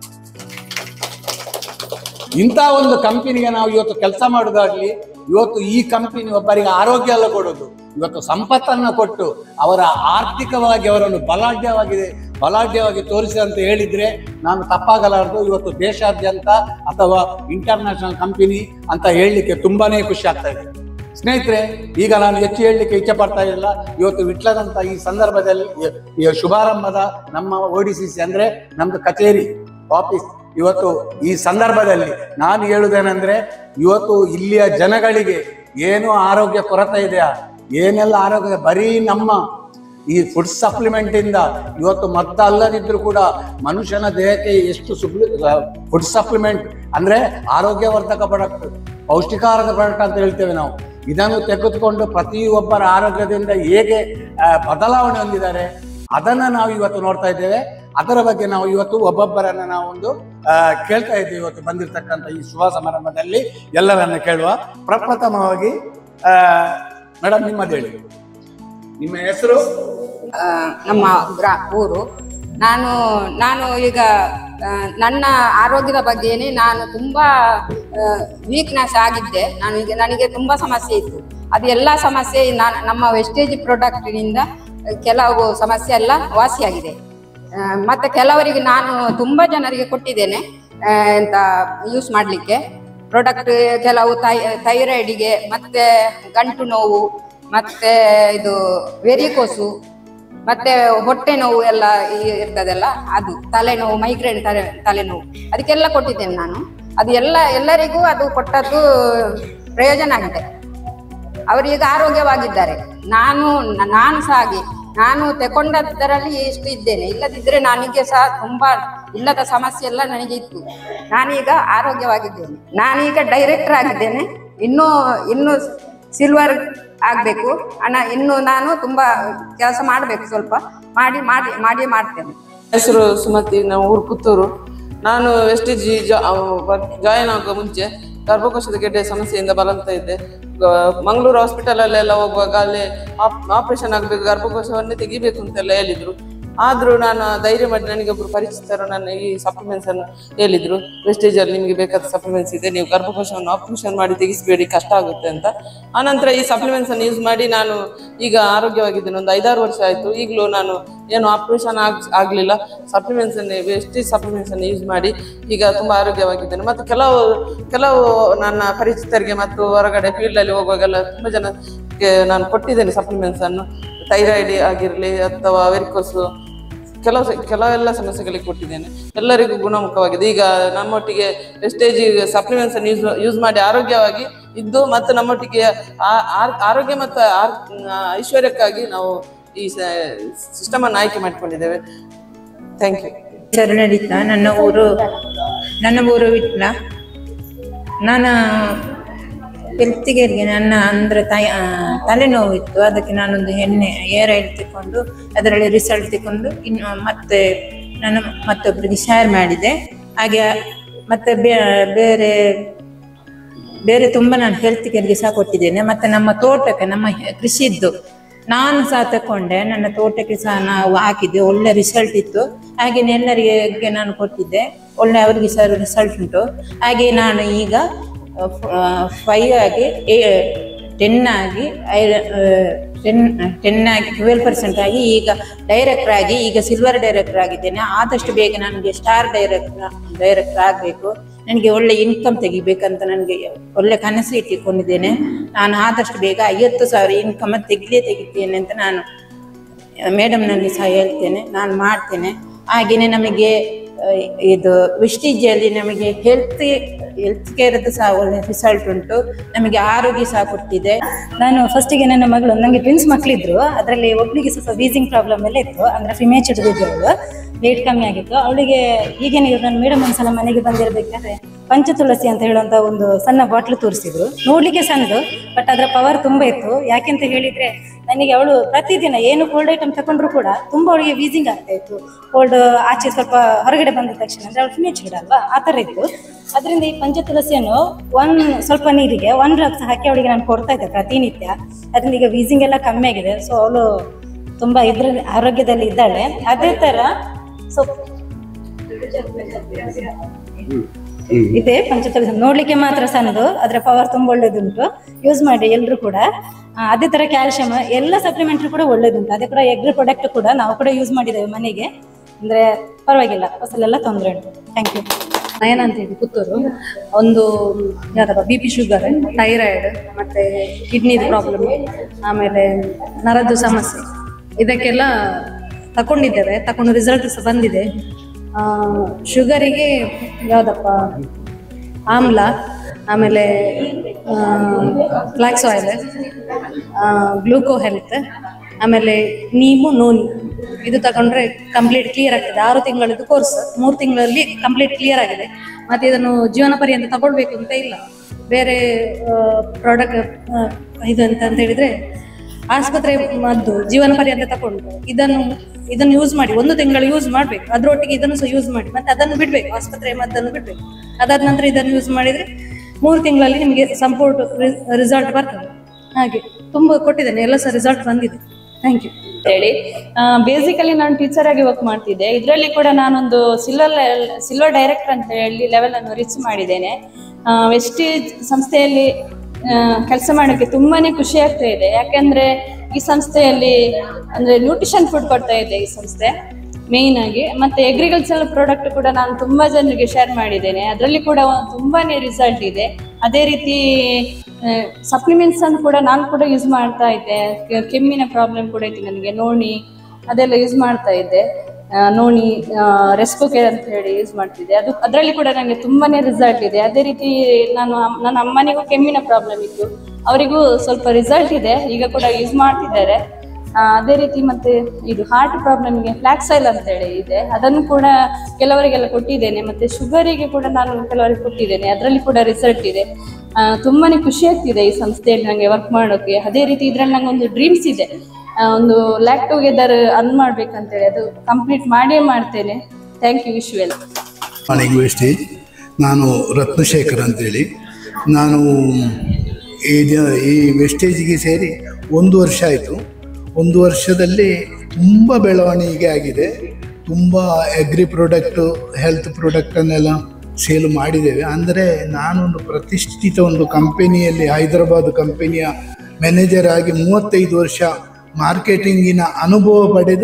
ಇಂಥ ಒಂದು ಕಂಪನಿಗೆ ನಾವು ಇವತ್ತು ಕೆಲಸ ಮಾಡೋದಾಗ್ಲಿ, ಇವತ್ತು ಈ ಕಂಪನಿ ಒಬ್ಬರಿಗೆ ಆರೋಗ್ಯ ಎಲ್ಲ ಕೊಡೋದು, ಇವತ್ತು ಸಂಪತ್ತನ್ನು ಕೊಟ್ಟು ಅವರ ಆರ್ಥಿಕವಾಗಿ ಅವರನ್ನು ಬಲಾಢ್ಯವಾಗಿ ತೋರಿಸಿ ಅಂತ ಹೇಳಿದ್ರೆ ನಾನು ತಪ್ಪಾಗಲಾರದು. ಇವತ್ತು ದೇಶಾದ್ಯಂತ ಅಥವಾ ಇಂಟರ್ನ್ಯಾಷನಲ್ ಕಂಪನಿ ಅಂತ ಹೇಳಲಿಕ್ಕೆ ತುಂಬಾನೇ ಖುಷಿ ಆಗ್ತಾ ಇದೆ. ಸ್ನೇಹಿತರೆ, ಈಗ ನಾನು ಹೆಚ್ಚು ಹೇಳಲಿಕ್ಕೆ ಇಚ್ಛೆ ಪಡ್ತಾ ಇಲ್ಲ. ಇವತ್ತು ವಿಟ್ಲದಂತ ಈ ಸಂದರ್ಭದಲ್ಲಿ ಈ ಶುಭಾರಂಭದ ನಮ್ಮ ODCC ಅಂದ್ರೆ ನಮ್ದು ಕಚೇರಿ ಆಫೀಸ್ ಇವತ್ತು ಈ ಸಂದರ್ಭದಲ್ಲಿ ನಾನು ಹೇಳುವುದೇನೆಂದ್ರೆ ಇವತ್ತು ಇಲ್ಲಿಯ ಜನಗಳಿಗೆ ಏನು ಆರೋಗ್ಯ ಕೊರತೆ ಇದೆಯಾ, ಏನೆಲ್ಲ ಆರೋಗ್ಯ ಬರೀ ನಮ್ಮ ಈ ಫುಡ್ ಸಪ್ಲಿಮೆಂಟ್ ಇಂದ ಇವತ್ತು ಮದ್ದಲ್ಲದಿದ್ರು ಕೂಡ ಮನುಷ್ಯನ ದೇಹಕ್ಕೆ ಎಷ್ಟು ಫುಡ್ ಸಪ್ಲಿಮೆಂಟ್ ಅಂದ್ರೆ ಆರೋಗ್ಯವರ್ಧಕ ಪ್ರಾಡಕ್ಟ್, ಪೌಷ್ಟಿಕಾಹಾರದ ಪ್ರಾಡಕ್ಟ್ ಅಂತ ಹೇಳ್ತೇವೆ ನಾವು. ಇದನ್ನು ತೆಗೆದುಕೊಂಡು ಪ್ರತಿಯೊಬ್ಬರ ಆರೋಗ್ಯದಿಂದ ಹೇಗೆ ಬದಲಾವಣೆ ಹೊಂದಿದ್ದಾರೆ ಅದನ್ನ ನಾವು ಇವತ್ತು ನೋಡ್ತಾ ಇದ್ದೇವೆ. ಅದರ ಬಗ್ಗೆ ನಾವು ಇವತ್ತು ಒಬ್ಬೊಬ್ಬರನ್ನ ನಾವು ಒಂದು ಕೇಳ್ತಾ ಇದ್ದೀವಿ. ಇವತ್ತು ಬಂದಿರತಕ್ಕಂಥ ಈ ಶುಭ ಸಮಾರಂಭದಲ್ಲಿ ಎಲ್ಲರನ್ನ ಕೇಳುವ. ಪ್ರಪ್ರಥಮವಾಗಿ ಮೇಡಮ್ ನಿಮ್ಮದು ಹೇಳಿ, ನಿಮ್ಮ ಹೆಸರು? ನಮ್ಮ ಊರು. ನಾನು ಈಗ ನನ್ನ ಆರೋಗ್ಯದ ಬಗ್ಗೆನೇ ನಾನು ತುಂಬಾ ವೀಕ್ನೆಸ್ ಆಗಿದ್ದೆ. ನನಗೆ ತುಂಬಾ ಸಮಸ್ಯೆ ಇತ್ತು. ಅದು ಎಲ್ಲ ಸಮಸ್ಯೆ ನಮ್ಮ ವೆಸ್ಟೇಜ್ ಪ್ರಾಡಕ್ಟ್ನಿಂದ ಕೆಲವು ಸಮಸ್ಯೆ ಎಲ್ಲ ವಾಸಿಯಾಗಿದೆ. ಮತ್ತೆ ಕೆಲವರಿಗೆ ನಾನು ತುಂಬಾ ಜನರಿಗೆ ಕೊಟ್ಟಿದ್ದೇನೆ ಅಂತ ಯೂಸ್ ಮಾಡಲಿಕ್ಕೆ ಪ್ರಾಡಕ್ಟ್. ಕೆಲವು ಥೈರಾಯ್ಡಿಗೆ, ಮತ್ತೆ ಗಂಟು ನೋವು, ಮತ್ತೆ ಇದು ವೆರಿಕೋಸು, ಮತ್ತೆ ಹೊಟ್ಟೆ ನೋವು ಎಲ್ಲ ಇರ್ತದಲ್ಲ, ಅದು ತಲೆನೋವು, ಮೈಗ್ರೇನ್ ತಲೆನೋವು, ಅದಕ್ಕೆಲ್ಲ ಕೊಟ್ಟಿದ್ದೇನೆ ನಾನು. ಅದು ಎಲ್ಲರಿಗೂ ಅದು ಕೊಟ್ಟದ್ದು ಪ್ರಯೋಜನ ಆಗಿದೆ. ಅವರೀಗ ಆರೋಗ್ಯವಾಗಿದ್ದಾರೆ. ನಾನು ಸಹ ಹಾಗೆ, ನಾನು ತಗೊಂಡದ್ದರಲ್ಲಿ ಎಷ್ಟು ಇದ್ದೇನೆ, ಇಲ್ಲದಿದ್ದರೆ ನನಗೆ ಸಹ ತುಂಬಾ ಇಲ್ಲದ ಸಮಸ್ಯೆ ಎಲ್ಲ ನನಗೆ ಇತ್ತು. ನಾನೀಗ ಆರೋಗ್ಯವಾಗಿದ್ದೇನೆ. ನಾನೀಗ ಡೈರೆಕ್ಟರ್ ಆಗಿದ್ದೇನೆ. ಇನ್ನೂ ಸಿಲ್ವರ್ ಆಗಬೇಕು ಅಣ್ಣ. ಇನ್ನು ನಾನು ತುಂಬಾ ಕೆಲಸ ಮಾಡಬೇಕು, ಸ್ವಲ್ಪ ಮಾಡ್ತೇನೆ. ಹೆಸರು ಸುಮತಿ, ನಾವು ಊರು ಪುತ್ತೂರು. ನಾನು ವೆಸ್ಟೇಜ್ ಜಾಯಿನ್ ಆಗುವ ಮುಂಚೆ ಗರ್ಭಕೋಶದ ಗೆಡ್ಡೆ ಸಮಸ್ಯೆಯಿಂದ ಬಳಲ್ತಾ ಇದ್ದೆ. ಮಂಗಳೂರು ಹಾಸ್ಪಿಟಲಲ್ಲೆಲ್ಲ ಹೋಗುವಾಗ ಅಲ್ಲಿ ಆಪರೇಷನ್ ಆಗಬೇಕು, ಗರ್ಭಕೋಶವನ್ನೇ ತೆಗಿಬೇಕು ಅಂತೆಲ್ಲ ಹೇಳಿದ್ರು. ಆದರೂ ನಾನು ಧೈರ್ಯ ಮಾಡಿ, ನನಗೊಬ್ಬರು ಪರಿಚಿತರು ನನ್ನ ಈ ಸಪ್ಲಿಮೆಂಟ್ಸ್ ಅನ್ನು ಹೇಳಿದ್ರು, ವೆಸ್ಟೇಜ್ ಅಲ್ಲಿ ನಿಮಗೆ ಬೇಕಾದ ಸಪ್ಲಿಮೆಂಟ್ಸ್ ಇದೆ, ನೀವು ಗರ್ಭಕೋಶವನ್ನು ಆಪರೇಷನ್ ಮಾಡಿ ತೆಗಿಸಬೇಡಿ, ಕಷ್ಟ ಆಗುತ್ತೆ ಅಂತ. ಆನಂತರ ಈ ಸಪ್ಲಿಮೆಂಟ್ಸ್ ಅನ್ನು ಯೂಸ್ ಮಾಡಿ ನಾನು ಈಗ ಆರೋಗ್ಯವಾಗಿದ್ದೇನೆ. ಒಂದು 5-6 ವರ್ಷ ಆಯಿತು. ಈಗಲೂ ನಾನು ಏನು ಆಪರೇಷನ್ ಆಗಲಿಲ್ಲ, ಸಪ್ಲಿಮೆಂಟ್ಸ್ ಅನ್ನು ವೆಸ್ಟೇಜ್ ಸಪ್ಲಿಮೆಂಟ್ಸ್ ಅನ್ನು ಯೂಸ್ ಮಾಡಿ ಈಗ ತುಂಬ ಆರೋಗ್ಯವಾಗಿದ್ದೇನೆ. ಮತ್ತು ಕೆಲವು ನನ್ನ ಪರಿಚಿತರಿಗೆ ಮತ್ತು ಹೊರಗಡೆ ಫೀಲ್ಡಲ್ಲಿ ಹೋಗುವಾಗೆಲ್ಲ ತುಂಬ ಜನಕ್ಕೆ ನಾನು ಕೊಟ್ಟಿದ್ದೇನೆ ಸಪ್ಲಿಮೆಂಟ್ಸ್ ಅನ್ನು. ಥೈರಾಯ್ಡ್ ಆಗಿರಲಿ ಅಥವಾ ವೆರಿಕೋಸು, ಕೆಲವೆಲ್ಲ ಸಮಸ್ಯೆಗಳಿಗೆ ಕೊಟ್ಟಿದ್ದೇನೆ. ಎಲ್ಲರಿಗೂ ಗುಣಮುಖವಾಗಿದೆ. ಈಗ ನಮ್ಮೊಟ್ಟಿಗೆ ವೆಸ್ಟೇಜ್ ಸಪ್ಲಿಮೆಂಟ್ಸ್ ಅನ್ನು ಯೂಸ್ ಮಾಡಿ ಆರೋಗ್ಯವಾಗಿ ಇದ್ದು ಮತ್ತು ನಮ್ಮೊಟ್ಟಿಗೆ ಆರೋಗ್ಯ ಮತ್ತು ಐಶ್ವರ್ಯಕ್ಕಾಗಿ ನಾವು ಈ ಸಿಸ್ಟಮ್ ಅನ್ನು ಆಯ್ಕೆ ಮಾಡಿಕೊಂಡಿದ್ದೇವೆ. Thank you. ಶರಣರಿತ, ನನ್ನ ಊರು ವಿಟ್ಲ. ನಾನು ಹೆಲ್ತಿಗೇರಿಗೆ ನನ್ನ ತಲೆನೋವು ಇತ್ತು. ಅದಕ್ಕೆ ನಾನೊಂದು ಏರ್ ಆಯಿಲ್ ತಗೊಂಡು ಅದರಲ್ಲಿ ರಿಸಲ್ಟ್ ತಗೊಂಡು ಮತ್ತೆ ನಾನು ಮತ್ತೊಬ್ಬರಿಗೆ ಶೇರ್ ಮಾಡಿದೆ. ಹಾಗೆ ಮತ್ತೆ ಬೇರೆ ತುಂಬ ನಾನು ಹೆಲ್ತಿಗೇರಿಗೆ ಸಹ ಕೊಟ್ಟಿದ್ದೇನೆ. ಮತ್ತು ನಮ್ಮ ತೋಟಕ್ಕೆ, ನಮ್ಮ ಕೃಷಿದ್ದು ನಾನು ಸಹ ತಗೊಂಡೆ. ನನ್ನ ತೋಟಕ್ಕೆ ಸಹ ನಾವು ಹಾಕಿದ್ದೆ, ಒಳ್ಳೆ ರಿಸಲ್ಟ್ ಇತ್ತು. ಹಾಗೆಯೇ ಎಲ್ಲರಿಗೆ ನಾನು ಕೊಟ್ಟಿದ್ದೆ, ಒಳ್ಳೆ ಅವರಿಗೆ ಸಹ ರಿಸಲ್ಟ್ ಉಂಟು. ಹಾಗೆ ನಾನು ಈಗ 5 ಆಗಿ 10 ಆಗಿ 12% ಆಗಿ ಈಗ ಡೈರೆಕ್ಟರ್ ಆಗಿ ಈಗ ಸಿಲ್ವರ್ ಡೈರೆಕ್ಟರ್ ಆಗಿದ್ದೇನೆ. ಆದಷ್ಟು ಬೇಗ ನನಗೆ ಸ್ಟಾರ್ ಡೈರೆಕ್ಟರ್ ಆಗಬೇಕು. ನನಗೆ ಒಳ್ಳೆ ಇನ್ಕಮ್ ತೆಗಿಬೇಕಂತ ನನಗೆ ಒಳ್ಳೆ ಕನಸು ಇಟ್ಟುಕೊಂಡಿದ್ದೇನೆ. ನಾನು ಆದಷ್ಟು ಬೇಗ 50,000 ಇನ್ಕಮ್ ತೆಗಿತೇನೆ ಅಂತ ನಾನು ಮೇಡಮ್ನಲ್ಲಿ ಸಹ ಹೇಳ್ತೇನೆ, ನಾನು ಮಾಡ್ತೇನೆ. ಹಾಗೆಯೇ ನಮಗೆ ಇದು ವೆಸ್ಟೇಜಲ್ಲಿ ನಮಗೆ ಹೆಲ್ತ್ ಕೇರ್ದು ಸಹ ಒಳ್ಳೆ ರಿಸಲ್ಟ್ ಉಂಟು. ನಮಗೆ ಆರೋಗ್ಯ ಸಹ ಕೊಟ್ಟಿದೆ. ನಾನು ಫಸ್ಟಿಗೆ ನನ್ನ ಮಗಳು, ನನಗೆ ಟ್ವಿನ್ಸ್ ಮಕ್ಕಳಿದ್ರು, ಅದರಲ್ಲಿ ಒಬ್ಬಳಿಗೆ ಸ್ವಲ್ಪ ವೀಸಿಂಗ್ ಪ್ರಾಬ್ಲಮ್ ಎಲ್ಲ ಇತ್ತು, ಅಂದರೆ ಫಿಮೇಚ್ ಹಿಡಿದಿದ್ದವಳು, ವೇಟ್ ಕಮ್ಮಿ ಆಗಿತ್ತು ಅವಳಿಗೆ. ಈಗೇನೆ ನನ್ನ ಮೇಡಮ್ ಒಂದ್ಸಲ ಮನೆಗೆ ಬಂದಿರಬೇಕಾದ್ರೆ ಪಂಚತುಳಸಿ ಅಂತ ಹೇಳುವಂಥ ಒಂದು ಸಣ್ಣ ಬಾಟ್ಲು ತೋರಿಸಿದ್ರು. ನೋಡ್ಲಿಕ್ಕೆ ಸಣ್ಣದು, ಬಟ್ ಅದರ ಪವರ್ ತುಂಬ ಇತ್ತು. ಯಾಕೆಂತ ಹೇಳಿದ್ರೆ ನನಗೆ ಅವಳು ಪ್ರತಿದಿನ ಏನು ಕೋಲ್ಡ್ ಐಟಮ್ ತಗೊಂಡ್ರು ಕೂಡ ತುಂಬ ಅವಳಿಗೆ ವೀಸಿಂಗ್ ಆಗ್ತಾ ಇತ್ತು. ಕೋಲ್ಡ್ ಆಚೆ ಸ್ವಲ್ಪ ಹೊರಗಡೆ ಬಂದ ತಕ್ಷಣ, ಅಂದರೆ ಅವಳು ಫಿಮೇಚ್ ಗಿಡಲ್ವಾ, ಆ ಥರ ಇತ್ತು. ಅದರಿಂದ ಈ ಪಂಚತುಳಸಿಯನ್ನು ಸ್ವಲ್ಪ ನೀರಿಗೆ 1 ಡ್ರಾಪ್ಸ್ ಹಾಕಿ ಅವಳಿಗೆ ನಾನು ಕೊಡ್ತಾ ಇದ್ದೆ ಪ್ರತಿನಿತ್ಯ. ಅದರಿಂದ ಈಗ ವೀಸಿಂಗ್ ಎಲ್ಲ ಕಮ್ಮಿ ಆಗಿದೆ. ಸೊ ಅವಳು ತುಂಬ ಆರೋಗ್ಯದಲ್ಲಿ ಇದ್ದಾಳೆ. ಅದೇ ಥರ ಇದೆ ಪಂಚತುಳಸಿ, ನೋಡ್ಲಿಕ್ಕೆ ಮಾತ್ರ ಸಣ್ಣದು, ಅದರ ಪವರ್ ತುಂಬ ಒಳ್ಳೇದುಂಟು. ಯೂಸ್ ಮಾಡಿ ಎಲ್ಲರೂ ಕೂಡ. ಅದೇ ಥರ ಕ್ಯಾಲ್ಸಿಯಂ ಎಲ್ಲ ಸಪ್ಲಿಮೆಂಟ್ರಿ ಕೂಡ ಒಳ್ಳೇದುಂಟು. ಅದೇ ಕೂಡ ಎಗ್ರಿ ಪ್ರಾಡಕ್ಟ್ ಕೂಡ ನಾವು ಕೂಡ ಯೂಸ್ ಮಾಡಿದ್ದೇವೆ ಮನೆಗೆ. ಅಂದರೆ ಪರವಾಗಿಲ್ಲ, ಅಸಲೆಲ್ಲ ತೊಂದರೆ ಉಂಟು. Thank you. ನಯನ ಅಂತ ಹೇಳಿ ಪುತ್ತೂರು. ಒಂದು ಯಾವುದಪ್ಪ BP ಶುಗರ್, ಥೈರಾಯ್ಡ್, ಮತ್ತು ಕಿಡ್ನಿದು ಪ್ರಾಬ್ಲಮ್, ಆಮೇಲೆ ನರದ್ದು ಸಮಸ್ಯೆ, ಇದಕ್ಕೆಲ್ಲ ತಗೊಂಡಿದ್ದೇವೆ. ತಗೊಂಡು ರಿಸಲ್ಟ್ ಸಹ ಬಂದಿದೆ. ಶುಗರಿಗೆ ಯಾವುದಪ್ಪ ಆಮ್ಲ, ಆಮೇಲೆ ಫ್ಲಾಕ್ಸ್ ಆಯಿಲ್, ಗ್ಲೂಕೋ ಹೆಲ್ತ್, ಆಮೇಲೆ ನೀಮು ನೋನಿ, ಇದು ತಗೊಂಡ್ರೆ ಕಂಪ್ಲೀಟ್ ಕ್ಲಿಯರ್ ಆಗ್ತದೆ. 6 ತಿಂಗಳದ್ದು ಕೋರ್ಸ್, 3 ತಿಂಗಳಲ್ಲಿ ಕಂಪ್ಲೀಟ್ ಕ್ಲಿಯರ್ ಆಗಿದೆ. ಮತ್ತು ಇದನ್ನು ಜೀವನ ಪರ್ಯಂತ ತಗೊಳ್ಬೇಕು ಅಂತ ಇಲ್ಲ. ಬೇರೆ ಪ್ರಾಡಕ್ಟ್ ಇದು ಅಂತ ಹೇಳಿದರೆ ಆಸ್ಪತ್ರೆ ಮದ್ದು ಜೀವನ ಪರ್ಯಂತ ತಗೊಂಡು ಇದನ್ನು ಯೂಸ್ ಮಾಡಿ 1 ತಿಂಗಳು ಯೂಸ್ ಮಾಡಬೇಕು. ಅದರೊಟ್ಟಿಗೆ ಇದನ್ನು ಸಹ ಯೂಸ್ ಮಾಡಿ, ಮತ್ತೆ ಅದನ್ನು ಬಿಡಬೇಕು, ಆಸ್ಪತ್ರೆ ಮದ್ದನ್ನು ಬಿಡಬೇಕು. ಅದಾದ ನಂತರ ಇದನ್ನು ಯೂಸ್ ಮಾಡಿದರೆ 3 ತಿಂಗಳಲ್ಲಿ ನಿಮಗೆ ಸಂಪೂರ್ಣ ರಿಸಲ್ಟ್ ಬರ್ತದೆ. ಹಾಗೆ ತುಂಬ ಕೊಟ್ಟಿದ್ದೇನೆ, ಎಲ್ಲ ಸಹ ರಿಸಲ್ಟ್ ಬಂದಿದೆ. Thank you. ಹೇಳಿ ಬೇಸಿಕಲಿ ನಾನು ಟೀಚರ್ ಆಗಿ ವರ್ಕ್ ಮಾಡ್ತಿದ್ದೆ. ಇದರಲ್ಲಿ ಕೂಡ ನಾನೊಂದು ಸಿಲ್ವರ್ ಡೈರೆಕ್ಟರ್ ಅಂತ ಹೇಳಿ ಲೆವೆಲ್ ಅನ್ನು ರೀಚ್ ಮಾಡಿದ್ದೇನೆ. ವೆಸ್ಟೇಜ್ ಸಂಸ್ಥೆಯಲ್ಲಿ ಕೆಲಸ ಮಾಡೋಕ್ಕೆ ತುಂಬಾನೇ ಖುಷಿ ಆಗ್ತಾ ಇದೆ. ಯಾಕೆಂದ್ರೆ ಈ ಸಂಸ್ಥೆಯಲ್ಲಿ ಅಂದ್ರೆ ನ್ಯೂಟ್ರಿಷನ್ ಫುಡ್ ಕೊಡ್ತಾ ಇದೆ ಈ ಸಂಸ್ಥೆ ಮೇಯ್ನ್ ಆಗಿ. ಮತ್ತೆ ಅಗ್ರಿಕಲ್ಚರಲ್ ಪ್ರಾಡಕ್ಟ್ ಕೂಡ ನಾನು ತುಂಬಾ ಜನರಿಗೆ ಶೇರ್ ಮಾಡಿದ್ದೇನೆ, ಅದರಲ್ಲಿ ಕೂಡ ತುಂಬಾನೇ ರಿಸಲ್ಟ್ ಇದೆ. ಅದೇ ರೀತಿ ಸಪ್ಲಿಮೆಂಟ್ಸ್ ಅನ್ನು ಕೂಡ ನಾನು ಕೂಡ ಯೂಸ್ ಮಾಡ್ತಾ ಇದ್ದೆ. ಕೆಮ್ಮಿನ ಪ್ರಾಬ್ಲಮ್ ಕೂಡ ಇತ್ತು ನನಗೆ, ನೋಣಿ ಅದೆಲ್ಲ ಯೂಸ್ ಮಾಡ್ತಾ ಇದ್ದೆ. ನೋಣಿ ರೆಸ್ಕೋ ಕೇರ್ ಅಂತ ಹೇಳಿ ಯೂಸ್ ಮಾಡ್ತಿದ್ದೆ. ಅದರಲ್ಲಿ ಕೂಡ ನನಗೆ ತುಂಬಾ ರಿಸಲ್ಟ್ ಇದೆ. ಅದೇ ರೀತಿ ನನ್ನ ಅಮ್ಮನಿಗೂ ಕೆಮ್ಮಿನ ಪ್ರಾಬ್ಲಮ್ ಇತ್ತು, ಅವರಿಗೂ ಸ್ವಲ್ಪ ರಿಸಲ್ಟ್ ಇದೆ, ಈಗ ಕೂಡ ಯೂಸ್ ಮಾಡ್ತಿದ್ದಾರೆ. ಅದೇ ರೀತಿ ಮತ್ತೆ ಇದು ಹಾರ್ಟ್ ಪ್ರಾಬ್ಲಮ್ಗೆ ಫ್ಲಾಕ್ಸ್ ಆಯಿಲ್ ಅಂತ ಹೇಳಿ ಇದೆ, ಅದನ್ನು ಕೂಡ ಕೆಲವರಿಗೆಲ್ಲ ಕೊಟ್ಟಿದ್ದೇನೆ. ಮತ್ತೆ ಶುಗರಿಗೆ ಕೂಡ ನಾನು ಕೆಲವರಿಗೆ ಕೊಟ್ಟಿದ್ದೇನೆ, ಅದರಲ್ಲಿ ಕೂಡ ರಿಸಲ್ಟ್ ಇದೆ. ತುಂಬಾ ಖುಷಿ ಆಗ್ತಿದೆ ಈ ಸಂಸ್ಥೆಯಲ್ಲಿ ನನಗೆ ವರ್ಕ್ ಮಾಡೋಕ್ಕೆ. ಅದೇ ರೀತಿ ಇದರಲ್ಲಿ ನಂಗೆ ಒಂದು ಡ್ರೀಮ್ಸ್ ಇದೆ, ಒಂದು ಲ್ಯಾಕ್ ಟುಗೆದರ್ ಅನ್ ಮಾಡ್ಬೇಕಂತೇಳಿ, ಅದು ಕಂಪ್ಲೀಟ್ ಮಾಡೇ ಮಾಡ್ತೇನೆ. Thank you. Wish well. ನನಗೆ ವೆಸ್ಟೇಜ್, ನಾನು ರತ್ನಶೇಖರ್ ಅಂತೇಳಿ. ನಾನು ಈ ವೆಸ್ಟೇಜಿಗೆ ಸೇರಿ 1 ವರ್ಷ ಆಯಿತು. 1 ವರ್ಷದಲ್ಲಿ ತುಂಬ ಬೆಳವಣಿಗೆ ಆಗಿದೆ. ತುಂಬ ಅಗ್ರಿ ಪ್ರಾಡಕ್ಟು, ಹೆಲ್ತ್ ಪ್ರಾಡಕ್ಟನ್ನೆಲ್ಲ ಸೇಲ್ ಮಾಡಿದ್ದೇವೆ. ಅಂದರೆ ನಾನೊಂದು ಪ್ರತಿಷ್ಠಿತ ಒಂದು ಕಂಪನಿಯಲ್ಲಿ, ಹೈದರಾಬಾದ್ ಕಂಪನಿಯ ಮ್ಯಾನೇಜರ್ ಆಗಿ 35 ವರ್ಷ ಮಾರ್ಕೆಟಿಂಗಿನ ಅನುಭವ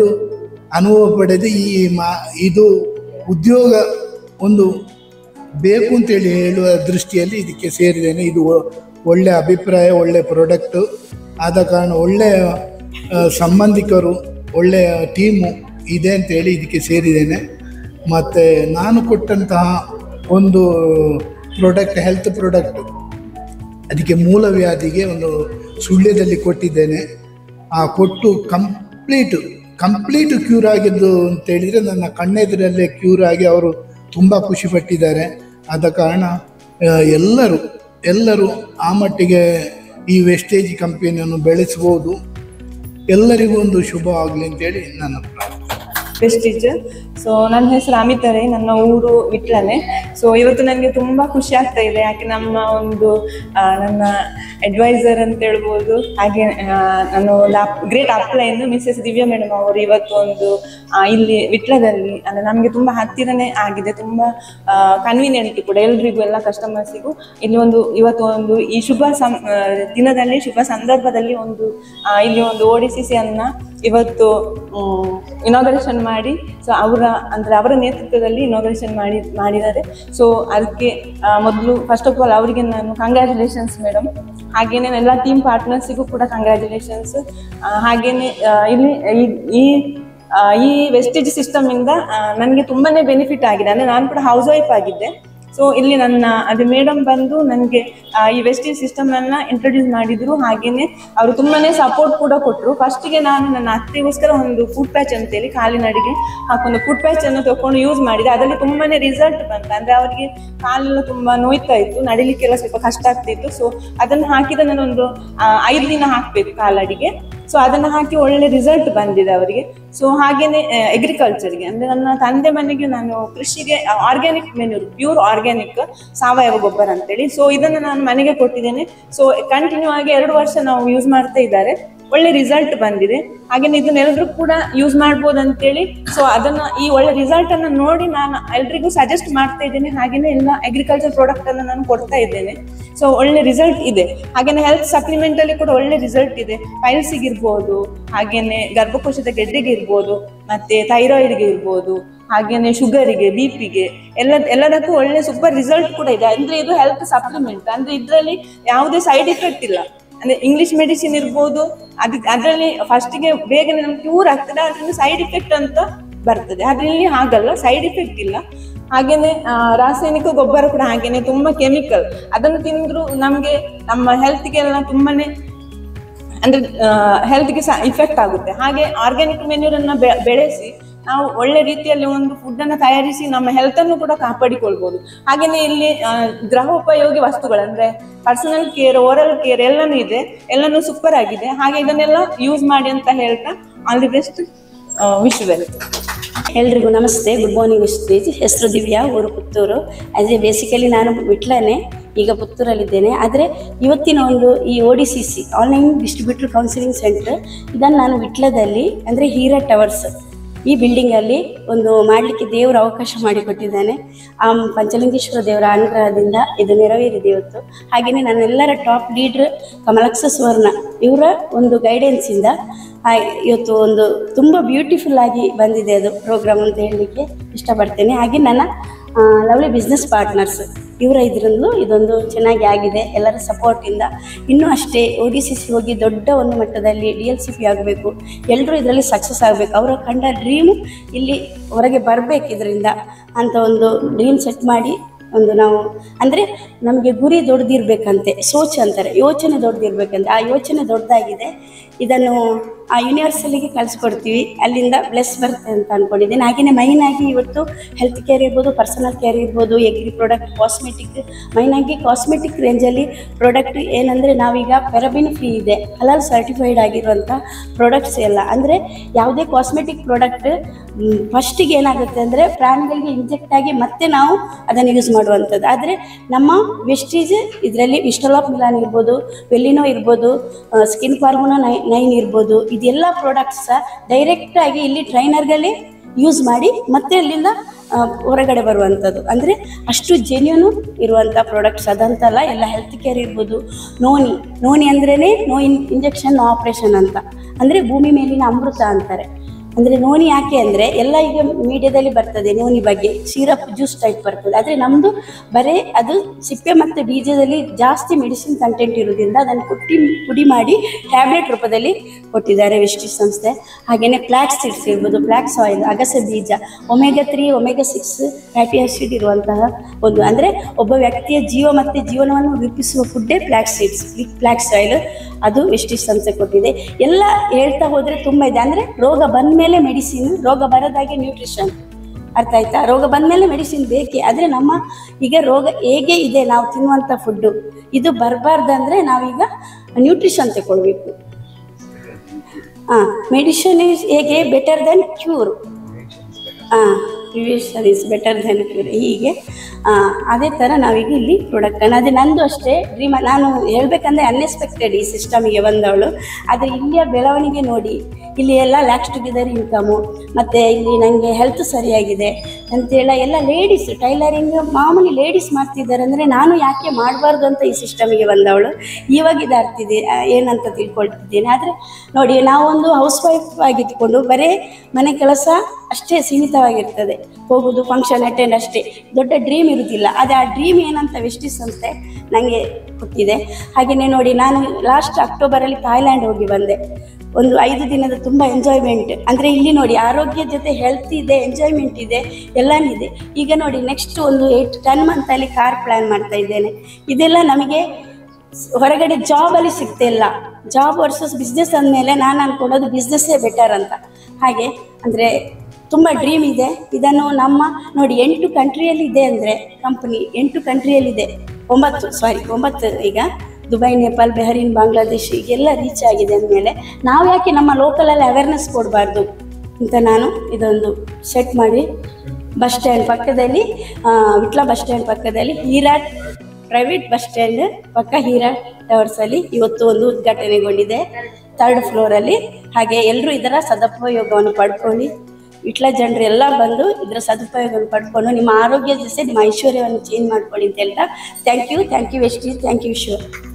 ಪಡೆದು ಇದು ಉದ್ಯೋಗ ಒಂದು ಬೇಕು ಅಂತೇಳಿ ಹೇಳುವ ದೃಷ್ಟಿಯಲ್ಲಿ ಇದಕ್ಕೆ ಸೇರಿದ್ದೇನೆ. ಇದು ಒಳ್ಳೆಯ ಅಭಿಪ್ರಾಯ, ಒಳ್ಳೆಯ ಪ್ರಾಡಕ್ಟು ಆದ ಕಾರಣ ಒಳ್ಳೆಯ ಸಂಬಂಧಿಕರು, ಒಳ್ಳೆಯ ಟೀಮು ಇದೆ ಅಂತೇಳಿ ಇದಕ್ಕೆ ಸೇರಿದ್ದೇನೆ. ಮತ್ತು ನಾನು ಕೊಟ್ಟಂತಹ ಒಂದು ಪ್ರಾಡಕ್ಟ್, ಹೆಲ್ತ್ ಪ್ರಾಡಕ್ಟ್, ಅದಕ್ಕೆ ಮೂಲವ್ಯಾಧಿಗೆ ಒಂದು ಸುಳ್ಯದಲ್ಲಿ ಕೊಟ್ಟಿದ್ದೇನೆ. ಕೊಟ್ಟು ಕಂಪ್ಲೀಟ್ ಕ್ಯೂರ್ ಆಗಿದ್ದು ಅಂತೇಳಿದರೆ ನನ್ನ ಕಣ್ಣೆದುರಲ್ಲೇ ಕ್ಯೂರ್ ಆಗಿ ಅವರು ತುಂಬ ಖುಷಿಪಟ್ಟಿದ್ದಾರೆ. ಆದ ಕಾರಣ ಎಲ್ಲರೂ ಆ ಮಟ್ಟಿಗೆ ಈ ವೆಸ್ಟೇಜ್ ಕಂಪನಿಯನ್ನು ಬೆಳೆಸ್ಬೋದು. ಎಲ್ಲರಿಗೂ ಒಂದು ಶುಭ ಆಗಲಿ ಅಂತೇಳಿ ನನ್ನ ಪ್ರಾರ್ಥನೆ. ವೆಸ್ಟೇಜ್. ಸೊ ನನ್ನ ಹೆಸರು ಅಮಿತರೇ, ನನ್ನ ಊರು ವಿಟ್ಲನೆ. ಸೊ ಇವತ್ತು ನನಗೆ ತುಂಬ ಖುಷಿ ಆಗ್ತಾ ಇದೆ, ಯಾಕೆ ನನ್ನ ಅಡ್ವೈಸರ್ ಅಂತ ಹೇಳ್ಬೋದು, ಹಾಗೆ ನಾನು great upline Mrs Divya madam ಅವರು ಇವತ್ತು ಇಲ್ಲಿ ವಿಟ್ಲದಲ್ಲಿ ಅಂದರೆ ನಮಗೆ ತುಂಬ ಹತ್ತಿರನೇ ಆಗಿದೆ, ತುಂಬ ಕನ್ವೀನಿಯೆಂಟ್ ಕೂಡ ಎಲ್ರಿಗೂ, ಎಲ್ಲ ಕಸ್ಟಮರ್ಸಿಗೂ. ಇವತ್ತು ಈ ಶುಭ ದಿನದಲ್ಲಿ, ಶುಭ ಸಂದರ್ಭದಲ್ಲಿ ಇಲ್ಲಿ ಒಂದು ODCC ಇವತ್ತು ಇನಾಗ್ರೇಷನ್ ಮಾಡಿ, ಸೊ ಅವರ ನೇತೃತ್ವದಲ್ಲಿ ಇನಾಗ್ರೇಷನ್ ಮಾಡಿದ್ದಾರೆ. ಸೊ ಅದಕ್ಕೆ ಮೊದಲು ಫಸ್ಟ್ ಆಫ್ ಆಲ್ ಅವರಿಗೆ ನಾನು ಕಂಗ್ರ್ಯಾಚುಲೇಷನ್ಸ್ ಮೇಡಮ್. ಹಾಗೇನೆ ಎಲ್ಲ ಟೀಮ್ ಪಾರ್ಟ್ನರ್ಸಿಗೂ ಕೂಡ ಕಂಗ್ರ್ಯಾಚುಲೇಷನ್ಸ್. ಹಾಗೇನೆ ಇಲ್ಲಿ ಈ ವೆಸ್ಟೇಜ್ ಸಿಸ್ಟಮಿಂದ ನನಗೆ ತುಂಬಾ ಬೆನಿಫಿಟ್ ಆಗಿದೆ. ಅಂದರೆ ನಾನು ಕೂಡ ಹೌಸ್ ವೈಫ್ ಆಗಿದ್ದೆ. ಸೊ ಇಲ್ಲಿ ಅದು ಮೇಡಮ್ ಬಂದು ನನಗೆ ಈ ವೆಸ್ಟೇಜ್ ಸಿಸ್ಟಮನ್ನು ಇಂಟ್ರೊಡ್ಯೂಸ್ ಮಾಡಿದರು. ಹಾಗೆಯೇ ಅವರು ತುಂಬಾ ಸಪೋರ್ಟ್ ಕೂಡ ಕೊಟ್ಟರು. ಫಸ್ಟಿಗೆ ನಾನು ನನ್ನ ಅತ್ತೆಗೋಸ್ಕರ ಒಂದು ಫುಡ್ ಪ್ಯಾಚ್ ಅಂತೇಳಿ ಕಾಲಿನಡಿಗೆ ಹಾಕೊಂಡು ಫುಡ್ ಪ್ಯಾಚನ್ನು ತೊಗೊಂಡು ಯೂಸ್ ಮಾಡಿದೆ. ಅದರಲ್ಲಿ ತುಂಬಾ ರಿಸಲ್ಟ್ ಬಂತು. ಅಂದರೆ ಅವರಿಗೆ ಕಾಲೆಲ್ಲ ತುಂಬ ನೋಯ್ತಾ ಇತ್ತು, ನಡಿಲಿಕ್ಕೆಲ್ಲ ಸ್ವಲ್ಪ ಕಷ್ಟ ಆಗ್ತಿತ್ತು. ಸೊ ಅದನ್ನು ಹಾಕಿದ ನಾನೊಂದು 5 ದಿನ ಹಾಕಬೇಕು ಕಾಲಡಿಗೆ. ಸೊ ಅದನ್ನು ಹಾಕಿ ಒಳ್ಳೆ ರಿಸಲ್ಟ್ ಬಂದಿದೆ ಅವರಿಗೆ. ಸೊ ಹಾಗೇನೆ ಅಗ್ರಿಕಲ್ಚರ್ಗೆ, ಅಂದರೆ ನನ್ನ ತಂದೆ ಮನೆಗೆ ನಾನು ಕೃಷಿಗೆ ಆರ್ಗ್ಯಾನಿಕ್ ಮೆನ್ಯೂರ್, ಪ್ಯೂರ್ ಆರ್ಗ್ಯಾನಿಕ್ ಸಾವಯವ ಗೊಬ್ಬರ ಅಂತೇಳಿ, ಸೊ ಇದನ್ನು ನಾನು ಮನೆಗೆ ಕೊಟ್ಟಿದ್ದೇನೆ. ಸೊ ಕಂಟಿನ್ಯೂ ಆಗಿ 2 ವರ್ಷ ನಾವು ಯೂಸ್ ಮಾಡ್ತಾ ಇದ್ದಾರೆ, ಒಳ್ಳೆ ರಿಸಲ್ಟ್ ಬಂದಿದೆ. ಹಾಗೇನೆ ಇದನ್ನೆಲ್ಲರೂ ಕೂಡ ಯೂಸ್ ಮಾಡ್ಬೋದು ಅಂತೇಳಿ, ಸೊ ಈ ಒಳ್ಳೆ ರಿಸಲ್ಟ್ ಅನ್ನು ನೋಡಿ ನಾನು ಎಲ್ರಿಗೂ ಸಜೆಸ್ಟ್ ಮಾಡ್ತಾ ಇದ್ದೇನೆ. ಹಾಗೇನೆ ಎಲ್ಲ ಅಗ್ರಿಕಲ್ಚರ್ ಪ್ರಾಡಕ್ಟ್ ಅನ್ನು ನಾನು ಕೊಡ್ತಾ ಇದ್ದೇನೆ. ಸೊ ಒಳ್ಳೆ ರಿಸಲ್ಟ್ ಇದೆ. ಹಾಗೇನೆ ಹೆಲ್ತ್ ಸಪ್ಲಿಮೆಂಟ್ ಅಲ್ಲಿ ಕೂಡ ಒಳ್ಳೆ ರಿಸಲ್ಟ್ ಇದೆ. ಪೈಲ್ಸಿಗೆ ಇರ್ಬೋದು, ಹಾಗೇನೆ ಗರ್ಭಕೋಶದ ಗೆಡ್ಡೆಗೆ ಇರ್ಬೋದು, ಮತ್ತೆ ಥೈರಾಯ್ಡ್ಗೆ ಇರ್ಬೋದು, ಹಾಗೇನೆ ಶುಗರಿಗೆ, BP-ಗೆ ಎಲ್ಲದಕ್ಕೂ ಒಳ್ಳೆ ಸೂಪರ್ ರಿಸಲ್ಟ್ ಕೂಡ ಇದೆ. ಅಂದ್ರೆ ಇದು ಹೆಲ್ತ್ ಸಪ್ಲಿಮೆಂಟ್, ಅಂದ್ರೆ ಇದರಲ್ಲಿ ಯಾವುದೇ ಸೈಡ್ ಎಫೆಕ್ಟ್ ಇಲ್ಲ. ಅಂದ್ರೆ ಇಂಗ್ಲಿಷ್ ಮೆಡಿಸಿನ್ ಇರ್ಬೋದು, ಅದರಲ್ಲಿ ಫಸ್ಟಿಗೆ ಬೇಗನೆ ನಮ್ಗೆ ಕ್ಯೂರ್ ಆಗ್ತದೆ, ಅದರಿಂದ ಸೈಡ್ ಎಫೆಕ್ಟ್ ಅಂತ ಬರ್ತದೆ. ಅದ್ರಲ್ಲಿ ಹಾಗಲ್ಲ, ಸೈಡ್ ಎಫೆಕ್ಟ್ ಇಲ್ಲ. ಹಾಗೇನೆ ರಾಸಾಯನಿಕ ಗೊಬ್ಬರ ಕೂಡ ಹಾಗೇನೆ ತುಂಬಾ ಕೆಮಿಕಲ್, ಅದನ್ನು ತಿಂದ್ರು ನಮ್ಗೆ ನಮ್ಮ ಹೆಲ್ತ್ಗೆಲ್ಲ ತುಂಬಾನೇ ಅಂದ್ರೆ ಹೆಲ್ತ್ಗೆ ಇಫೆಕ್ಟ್ ಆಗುತ್ತೆ. ಹಾಗೆ ಆರ್ಗ್ಯಾನಿಕ್ ಮೆನ್ಯೂರನ್ನ ಬೆಳೆಸಿ ನಾವು ಒಳ್ಳೆ ರೀತಿಯಲ್ಲಿ ಒಂದು ಫುಡ್ ಅನ್ನು ತಯಾರಿಸಿ ನಮ್ಮ ಹೆಲ್ತ್ ಅನ್ನು ಕೂಡ ಕಾಪಾಡಿಕೊಳ್ಬಹುದು. ಹಾಗೇನೆ ಇಲ್ಲಿ ಗೃಹೋಪಯೋಗಿ ವಸ್ತುಗಳಂದ್ರೆ ಪರ್ಸನಲ್ ಕೇರ್, ಓರಲ್ ಕೇರ್ ಎಲ್ಲನೂ ಇದೆ, ಎಲ್ಲನೂ ಸೂಪರ್ ಆಗಿದೆ. ಹಾಗೆ ಇದನ್ನೆಲ್ಲ ಯೂಸ್ ಮಾಡಿ ಅಂತ ಹೇಳ್ತಾ all the best. Wish well. ಎಲ್ರಿಗೂ ನಮಸ್ತೆ. Good morning Vestige. ಹೆಸರು ದಿವ್ಯಾ, ಊರು ಪುತ್ತೂರು. ಆಸ್ ಎ ಬೇಸಿಕಲಿ ನಾನು ವಿಟ್ಲನೆ, ಈಗ ಪುತ್ತೂರಲ್ಲಿದ್ದೇನೆ. ಆದರೆ ಇವತ್ತಿನ ಈ ODCC online distributor counselling centre, ಇದನ್ನು ನಾನು ವಿಟ್ಲದಲ್ಲಿ ಅಂದರೆ ಹೀರಾ ಟವರ್ಸ್ ಈ ಬಿಲ್ಡಿಂಗಲ್ಲಿ ಮಾಡಲಿಕ್ಕೆ ದೇವರು ಅವಕಾಶ ಮಾಡಿಕೊಟ್ಟಿದ್ದಾನೆ. ಆ ಪಂಚಲಿಂಗೇಶ್ವರ ದೇವರ ಅನುಗ್ರಹದಿಂದ ಇದು ನೆರವೇರಿದೆ ಇವತ್ತು. ಹಾಗೆಯೇ ನನ್ನೆಲ್ಲರ ಟಾಪ್ ಲೀಡ್ರ್ ಕಮಲಕ್ಷ ಸುವರ್ಣ ಇವರ ಗೈಡೆನ್ಸಿಂದ ಇವತ್ತು ತುಂಬ ಬ್ಯೂಟಿಫುಲ್ ಆಗಿ ಬಂದಿದೆ ಅದು ಪ್ರೋಗ್ರಾಮ್ ಅಂತ ಹೇಳಲಿಕ್ಕೆ ಇಷ್ಟಪಡ್ತೇನೆ. ಹಾಗೆ ನನ್ನ ಲವ್ಲಿ ಬಿಸ್ನೆಸ್ ಪಾರ್ಟ್ನರ್ಸ್ ಇವರ ಇದರಲ್ಲೂ ಇದೊಂದು ಚೆನ್ನಾಗಿ ಆಗಿದೆ ಎಲ್ಲರ ಸಪೋರ್ಟಿಂದ. ಇನ್ನೂ ಅಷ್ಟೇ ODCC ಹೋಗಿ ದೊಡ್ಡ ಒಂದು ಮಟ್ಟದಲ್ಲಿ DLCP ಆಗಬೇಕು, ಎಲ್ಲರೂ ಇದರಲ್ಲಿ ಸಕ್ಸಸ್ ಆಗಬೇಕು, ಅವರ ಕಂಡ ಡ್ರೀಮು ಇಲ್ಲಿ ಹೊರಗೆ ಬರಬೇಕು ಇದರಿಂದ ಅಂತ ಒಂದು ಡ್ರೀಮ್ ಸೆಟ್ ಮಾಡಿ ಒಂದು ನಾವು ಅಂದರೆ ನಮಗೆ ಗುರಿ ದೊಡ್ಡದಿರ್ಬೇಕಂತೆ, ಸೋಚ್ ಅಂತಾರೆ, ಯೋಚನೆ ದೊಡ್ಡದಿರ್ಬೇಕಂತೆ. ಆ ಯೋಚನೆ ದೊಡ್ಡದಾಗಿದೆ. ಇದನ್ನು ಆ ಯೂನಿವರ್ಸಲಿಗೆ ಕಳಿಸ್ಕೊಡ್ತೀವಿ, ಅಲ್ಲಿಂದ ಬ್ಲೆಸ್ ಬರುತ್ತೆ ಅಂತ ಅಂದ್ಕೊಂಡಿದ್ದೀನಿ. ಹಾಗೆಯೇ ಮೈನಾಗಿ ಇವತ್ತು ಹೆಲ್ತ್ ಕೇರ್ ಇರ್ಬೋದು, ಪರ್ಸನಲ್ ಕೇರ್ ಇರ್ಬೋದು, ಎಗ್ರಿ ಪ್ರಾಡಕ್ಟ್, ಕಾಸ್ಮೆಟಿಕ್, ಮೈನಾಗಿ ಕಾಸ್ಮೆಟಿಕ್ ರೇಂಜಲ್ಲಿ ಪ್ರಾಡಕ್ಟ್ ಏನಂದರೆ ನಾವೀಗ ಪೆರಬಿನ್ ಫ್ರೀ ಇದೆ, ಹಲಾಲ್ ಸರ್ಟಿಫೈಡ್ ಆಗಿರುವಂಥ ಪ್ರಾಡಕ್ಟ್ಸ್ ಎಲ್ಲ. ಅಂದರೆ ಯಾವುದೇ ಕಾಸ್ಮೆಟಿಕ್ ಪ್ರಾಡಕ್ಟ್ ಫಸ್ಟಿಗೆ ಏನಾಗುತ್ತೆ ಅಂದರೆ ಪ್ರಾಣಿಗಳಿಗೆ ಇಂಜೆಕ್ಟ್ ಆಗಿ ಮತ್ತೆ ನಾವು ಅದನ್ನು ಯೂಸ್ ಮಾಡುವಂಥದ್ದು. ಆದರೆ ನಮ್ಮ ವೆಸ್ಟೀಜ್ ಇದರಲ್ಲಿ ವಿಸ್ಟಲಾಪ್ ಮಿಲಾನ್ ಇರ್ಬೋದು, ವೆಲ್ಲಿನೋ ಇರ್ಬೋದು, ಸ್ಕಿನ್ ಫಾರ್ಮುನಾ 9 ಇರ್ಬೋದು, ಇದೆಲ್ಲ ಪ್ರಾಡಕ್ಟ್ಸ್ ಡೈರೆಕ್ಟಾಗಿ ಇಲ್ಲಿ ಟ್ರೈನರ್ಗಳೇ ಯೂಸ್ ಮಾಡಿ ಮತ್ತೆ ಅಲ್ಲಿಂದ ಹೊರಗಡೆ ಬರುವಂಥದ್ದು. ಅಂದರೆ ಅಷ್ಟು ಜೆನ್ಯೂನು ಇರುವಂಥ ಪ್ರಾಡಕ್ಟ್ಸ್ ಅದಂತಲ್ಲ. ಎಲ್ಲ ಹೆಲ್ತ್ ಕೇರ್ ಇರ್ಬೋದು, ನೋನಿ ಅಂದ್ರೇ ನೋ ಇಂಜೆಕ್ಷನ್ ನೋ ಆಪ್ರೇಷನ್ ಅಂತ, ಅಂದರೆ ಭೂಮಿ ಮೇಲಿನ ಅಮೃತ ಅಂತಾರೆ. ಅಂದರೆ ನೋನಿ ಯಾಕೆ ಅಂದರೆ ಎಲ್ಲ ಈಗ ಮೀಡಿಯಾದಲ್ಲಿ ಬರ್ತದೆ ನೋನಿ ಬಗ್ಗೆ, ಸಿರಪ್ ಜ್ಯೂಸ್ ಟೈಪ್ ಬರ್ತದೆ. ಆದರೆ ನಮ್ಮದು ಬರೀ ಅದು ಸಿಪ್ಪೆ ಮತ್ತು ಬೀಜದಲ್ಲಿ ಜಾಸ್ತಿ ಮೆಡಿಸಿನ್ ಕಂಟೆಂಟ್ ಇರೋದ್ರಿಂದ ಅದನ್ನು ಪುಡಿ ಮಾಡಿ ಟ್ಯಾಬ್ಲೆಟ್ ರೂಪದಲ್ಲಿ ಕೊಟ್ಟಿದ್ದಾರೆ ವೆಸ್ಟೀಜ್ ಸಂಸ್ಥೆ. ಹಾಗೆಯೇ ಫ್ಲ್ಯಾಕ್ಸ್ ಸೀಡ್ಸ್ ಇರ್ಬೋದು, ಫ್ಲ್ಯಾಕ್ಸ್ ಆಯಿಲ್, ಅಗಸೆ ಬೀಜ, ಒಮೆಗಾ 3 ಒಮೆಗಾ 6 ಫ್ಯಾಟಿ ಆಸಿಡ್ ಇರುವಂತಹ ಒಂದು, ಅಂದರೆ ಒಬ್ಬ ವ್ಯಕ್ತಿಯ ಜೀವ ಮತ್ತು ಜೀವನವನ್ನು ರೂಪಿಸುವ ಫುಡ್ಡೇ ಫ್ಲ್ಯಾಕ್ಸ್ ಸೀಡ್ಸ್, ಫ್ಲ್ಯಾಕ್ಸ್ ಆಯಿಲ್, ಅದು ವೆಸ್ಟೀಜ್ ಸಂಸ್ಥೆ ಕೊಟ್ಟಿದೆ. ಎಲ್ಲ ಹೇಳ್ತಾ ಹೋದರೆ ತುಂಬ ಇದೆ. ಅಂದರೆ ರೋಗ ಬಂದ ಮೇಲೆ ಮೆಡಿಸಿನ್, ರೋಗ ಬರೋದಾಗೆ ನ್ಯೂಟ್ರಿಷನ್, ಅರ್ಥ ಆಯ್ತಾ? ರೋಗ ಬಂದ ಮೇಲೆ ಮೆಡಿಸಿನ್ ಬೇಕೇ. ಆದರೆ ನಮ್ಮ ಈಗ ರೋಗ ಹೇಗೆ ಇದೆ, ನಾವು ತಿನ್ನುವಂಥ ಫುಡ್ಡು ಇದು ಬರಬಾರ್ದಂದ್ರೆ ನಾವೀಗ ನ್ಯೂಟ್ರಿಷನ್ ತಗೊಳ್ಬೇಕು. ಮೆಡಿಷನ್ ಈಸ್ ಹೇಗೆ better than cure, prevention is better than cure. ಹೀಗೆ ಅದೇ ಥರ ನಾವೀಗ ಇಲ್ಲಿ ಪ್ರಾಡಕ್ಟನ್ನು, ಅದೇ ನಂದು ಅಷ್ಟೇ ಡ್ರೀಮ್. ನಾನು ಹೇಳಬೇಕಂದ್ರೆ ಅನ್ಎಕ್ಸ್ಪೆಕ್ಟೆಡ್ ಈ ಸಿಸ್ಟಮಿಗೆ ಬಂದವಳು. ಆದರೆ ಇಲ್ಲಿಯ ಬೆಳವಣಿಗೆ ನೋಡಿ, ಇಲ್ಲಿ ಎಲ್ಲ ಲ್ಯಾಕ್ಸ್ ಟುಗೆದರ್ ಇನ್ಕಮು, ಮತ್ತು ಇಲ್ಲಿ ನನಗೆ ಹೆಲ್ತ್ ಸರಿಯಾಗಿದೆ ಅಂತೇಳ ಎಲ್ಲ ಲೇಡೀಸ್ ಟೈಲರಿಂಗ್ ಮಾಮೂಲಿ ಲೇಡೀಸ್ ಮಾಡ್ತಿದ್ದಾರೆ. ಅಂದರೆ ನಾನು ಯಾಕೆ ಮಾಡಬಾರ್ದು ಅಂತ ಈ ಸಿಸ್ಟಮಿಗೆ ಬಂದವಳು. ಇವಾಗ ಇದಾಗ್ತಿದೆ ಏನಂತ ತಿಳ್ಕೊಳ್ತಿದ್ದೇನೆ. ಆದರೆ ನೋಡಿ, ನಾವೊಂದು ಹೌಸ್ ವೈಫ್ ಆಗಿದ್ಕೊಂಡು ಬರೀ ಮನೆ ಕೆಲಸ ಅಷ್ಟೇ ಸೀಮಿತವಾಗಿರ್ತದೆ, ಹೋಗೋದು ಫಂಕ್ಷನ್ ಅಟೆಂಡ್ ಅಷ್ಟೇ, ದೊಡ್ಡ ಡ್ರೀಮ್ ಇರುವುದಿಲ್ಲ. ಆದರೆ ಆ ಡ್ರೀಮ್ ಏನಂತ ವೆಸ್ಟೀಜ್ ಸಂಸ್ಥೆ ನನಗೆ ಕೊಟ್ಟಿದೆ. ಹಾಗೆಯೇ ನೋಡಿ, ನಾನು ಲಾಸ್ಟ್ ಅಕ್ಟೋಬರಲ್ಲಿ ಥಾಯ್ಲ್ಯಾಂಡ್ ಹೋಗಿ ಬಂದೆ. ಒಂದು 5 ದಿನದ ತುಂಬ ಎಂಜಾಯ್ಮೆಂಟ್. ಅಂದರೆ ಇಲ್ಲಿ ನೋಡಿ, ಆರೋಗ್ಯ ಜೊತೆ ಹೆಲ್ತ್ ಇದೆ, ಎಂಜಾಯ್ಮೆಂಟ್ ಇದೆ, ಎಲ್ಲನೂ ಇದೆ. ಈಗ ನೋಡಿ, ನೆಕ್ಸ್ಟ್ ಒಂದು 8-10 ಮಂತಲ್ಲಿ ಕಾರ್ ಪ್ಲ್ಯಾನ್ ಮಾಡ್ತಾ ಇದ್ದೇನೆ. ಇದೆಲ್ಲ ನಮಗೆ ಹೊರಗಡೆ ಜಾಬಲ್ಲಿ ಸಿಗ್ತಿಲ್ಲ. ಜಾಬ್ ವರ್ಸಸ್ ಬಿಸ್ನೆಸ್ ಅಂದಮೇಲೆ ನಾನು ಅಂದ್ಕೊಳ್ಳೋದು ಬಿಸ್ನೆಸ್ಸೇ ಬೆಟರ್ ಅಂತ. ಹಾಗೆ ಅಂದರೆ ತುಂಬ ಡ್ರೀಮ್ ಇದೆ. ಇದನ್ನು ನಮ್ಮ ನೋಡಿ 8 ಕಂಟ್ರಿಯಲ್ಲಿ ಇದೆ. ಅಂದರೆ ಕಂಪನಿ 8 ಕಂಟ್ರಿಯಲ್ಲಿದೆ, 9 ಈಗ ದುಬೈ, ನೇಪಾಲ್, ಬೆಹರಿನ್, ಬಾಂಗ್ಲಾದೇಶ್ ಈಗೆಲ್ಲ ರೀಚ್ ಆಗಿದೆ ಅಂದಮೇಲೆ ನಾವು ಯಾಕೆ ನಮ್ಮ ಲೋಕಲಲ್ಲಿ ಅವೇರ್ನೆಸ್ ಕೊಡಬಾರ್ದು ಅಂತ ನಾನು ಇದೊಂದು ಸೆಟ್ ಮಾಡಿ ಬಸ್ ಸ್ಟ್ಯಾಂಡ್ ಪಕ್ಕದಲ್ಲಿ, ವಿಟ್ಲ ಬಸ್ ಸ್ಟ್ಯಾಂಡ್ ಪಕ್ಕದಲ್ಲಿ, ಹೀರಾ ಪ್ರೈವೇಟ್ ಬಸ್ ಸ್ಟ್ಯಾಂಡ್ ಪಕ್ಕ ಹೀರಾ ಟವರ್ಸಲ್ಲಿ ಇವತ್ತು ಒಂದು ಉದ್ಘಾಟನೆಗೊಂಡಿದೆ 3rd ಫ್ಲೋರಲ್ಲಿ. ಹಾಗೆ ಎಲ್ಲರೂ ಇದರ ಸದುಪಯೋಗವನ್ನು ಪಡ್ಕೊಳ್ಳಿ. ವಿಟ್ಲ ಜನರು ಎಲ್ಲ ಬಂದು ಇದರ ಸದುಪಯೋಗವನ್ನು ಪಡ್ಕೊಂಡು ನಿಮ್ಮ ಆರೋಗ್ಯ ಜೊತೆ ನಿಮ್ಮ ಐಶ್ವರ್ಯವನ್ನು ಚೇಂಜ್ ಮಾಡ್ಕೊಳ್ಳಿ ಅಂತ ಹೇಳ್ತಾ thank you Vestige, thank you ವಿಶ್ವ.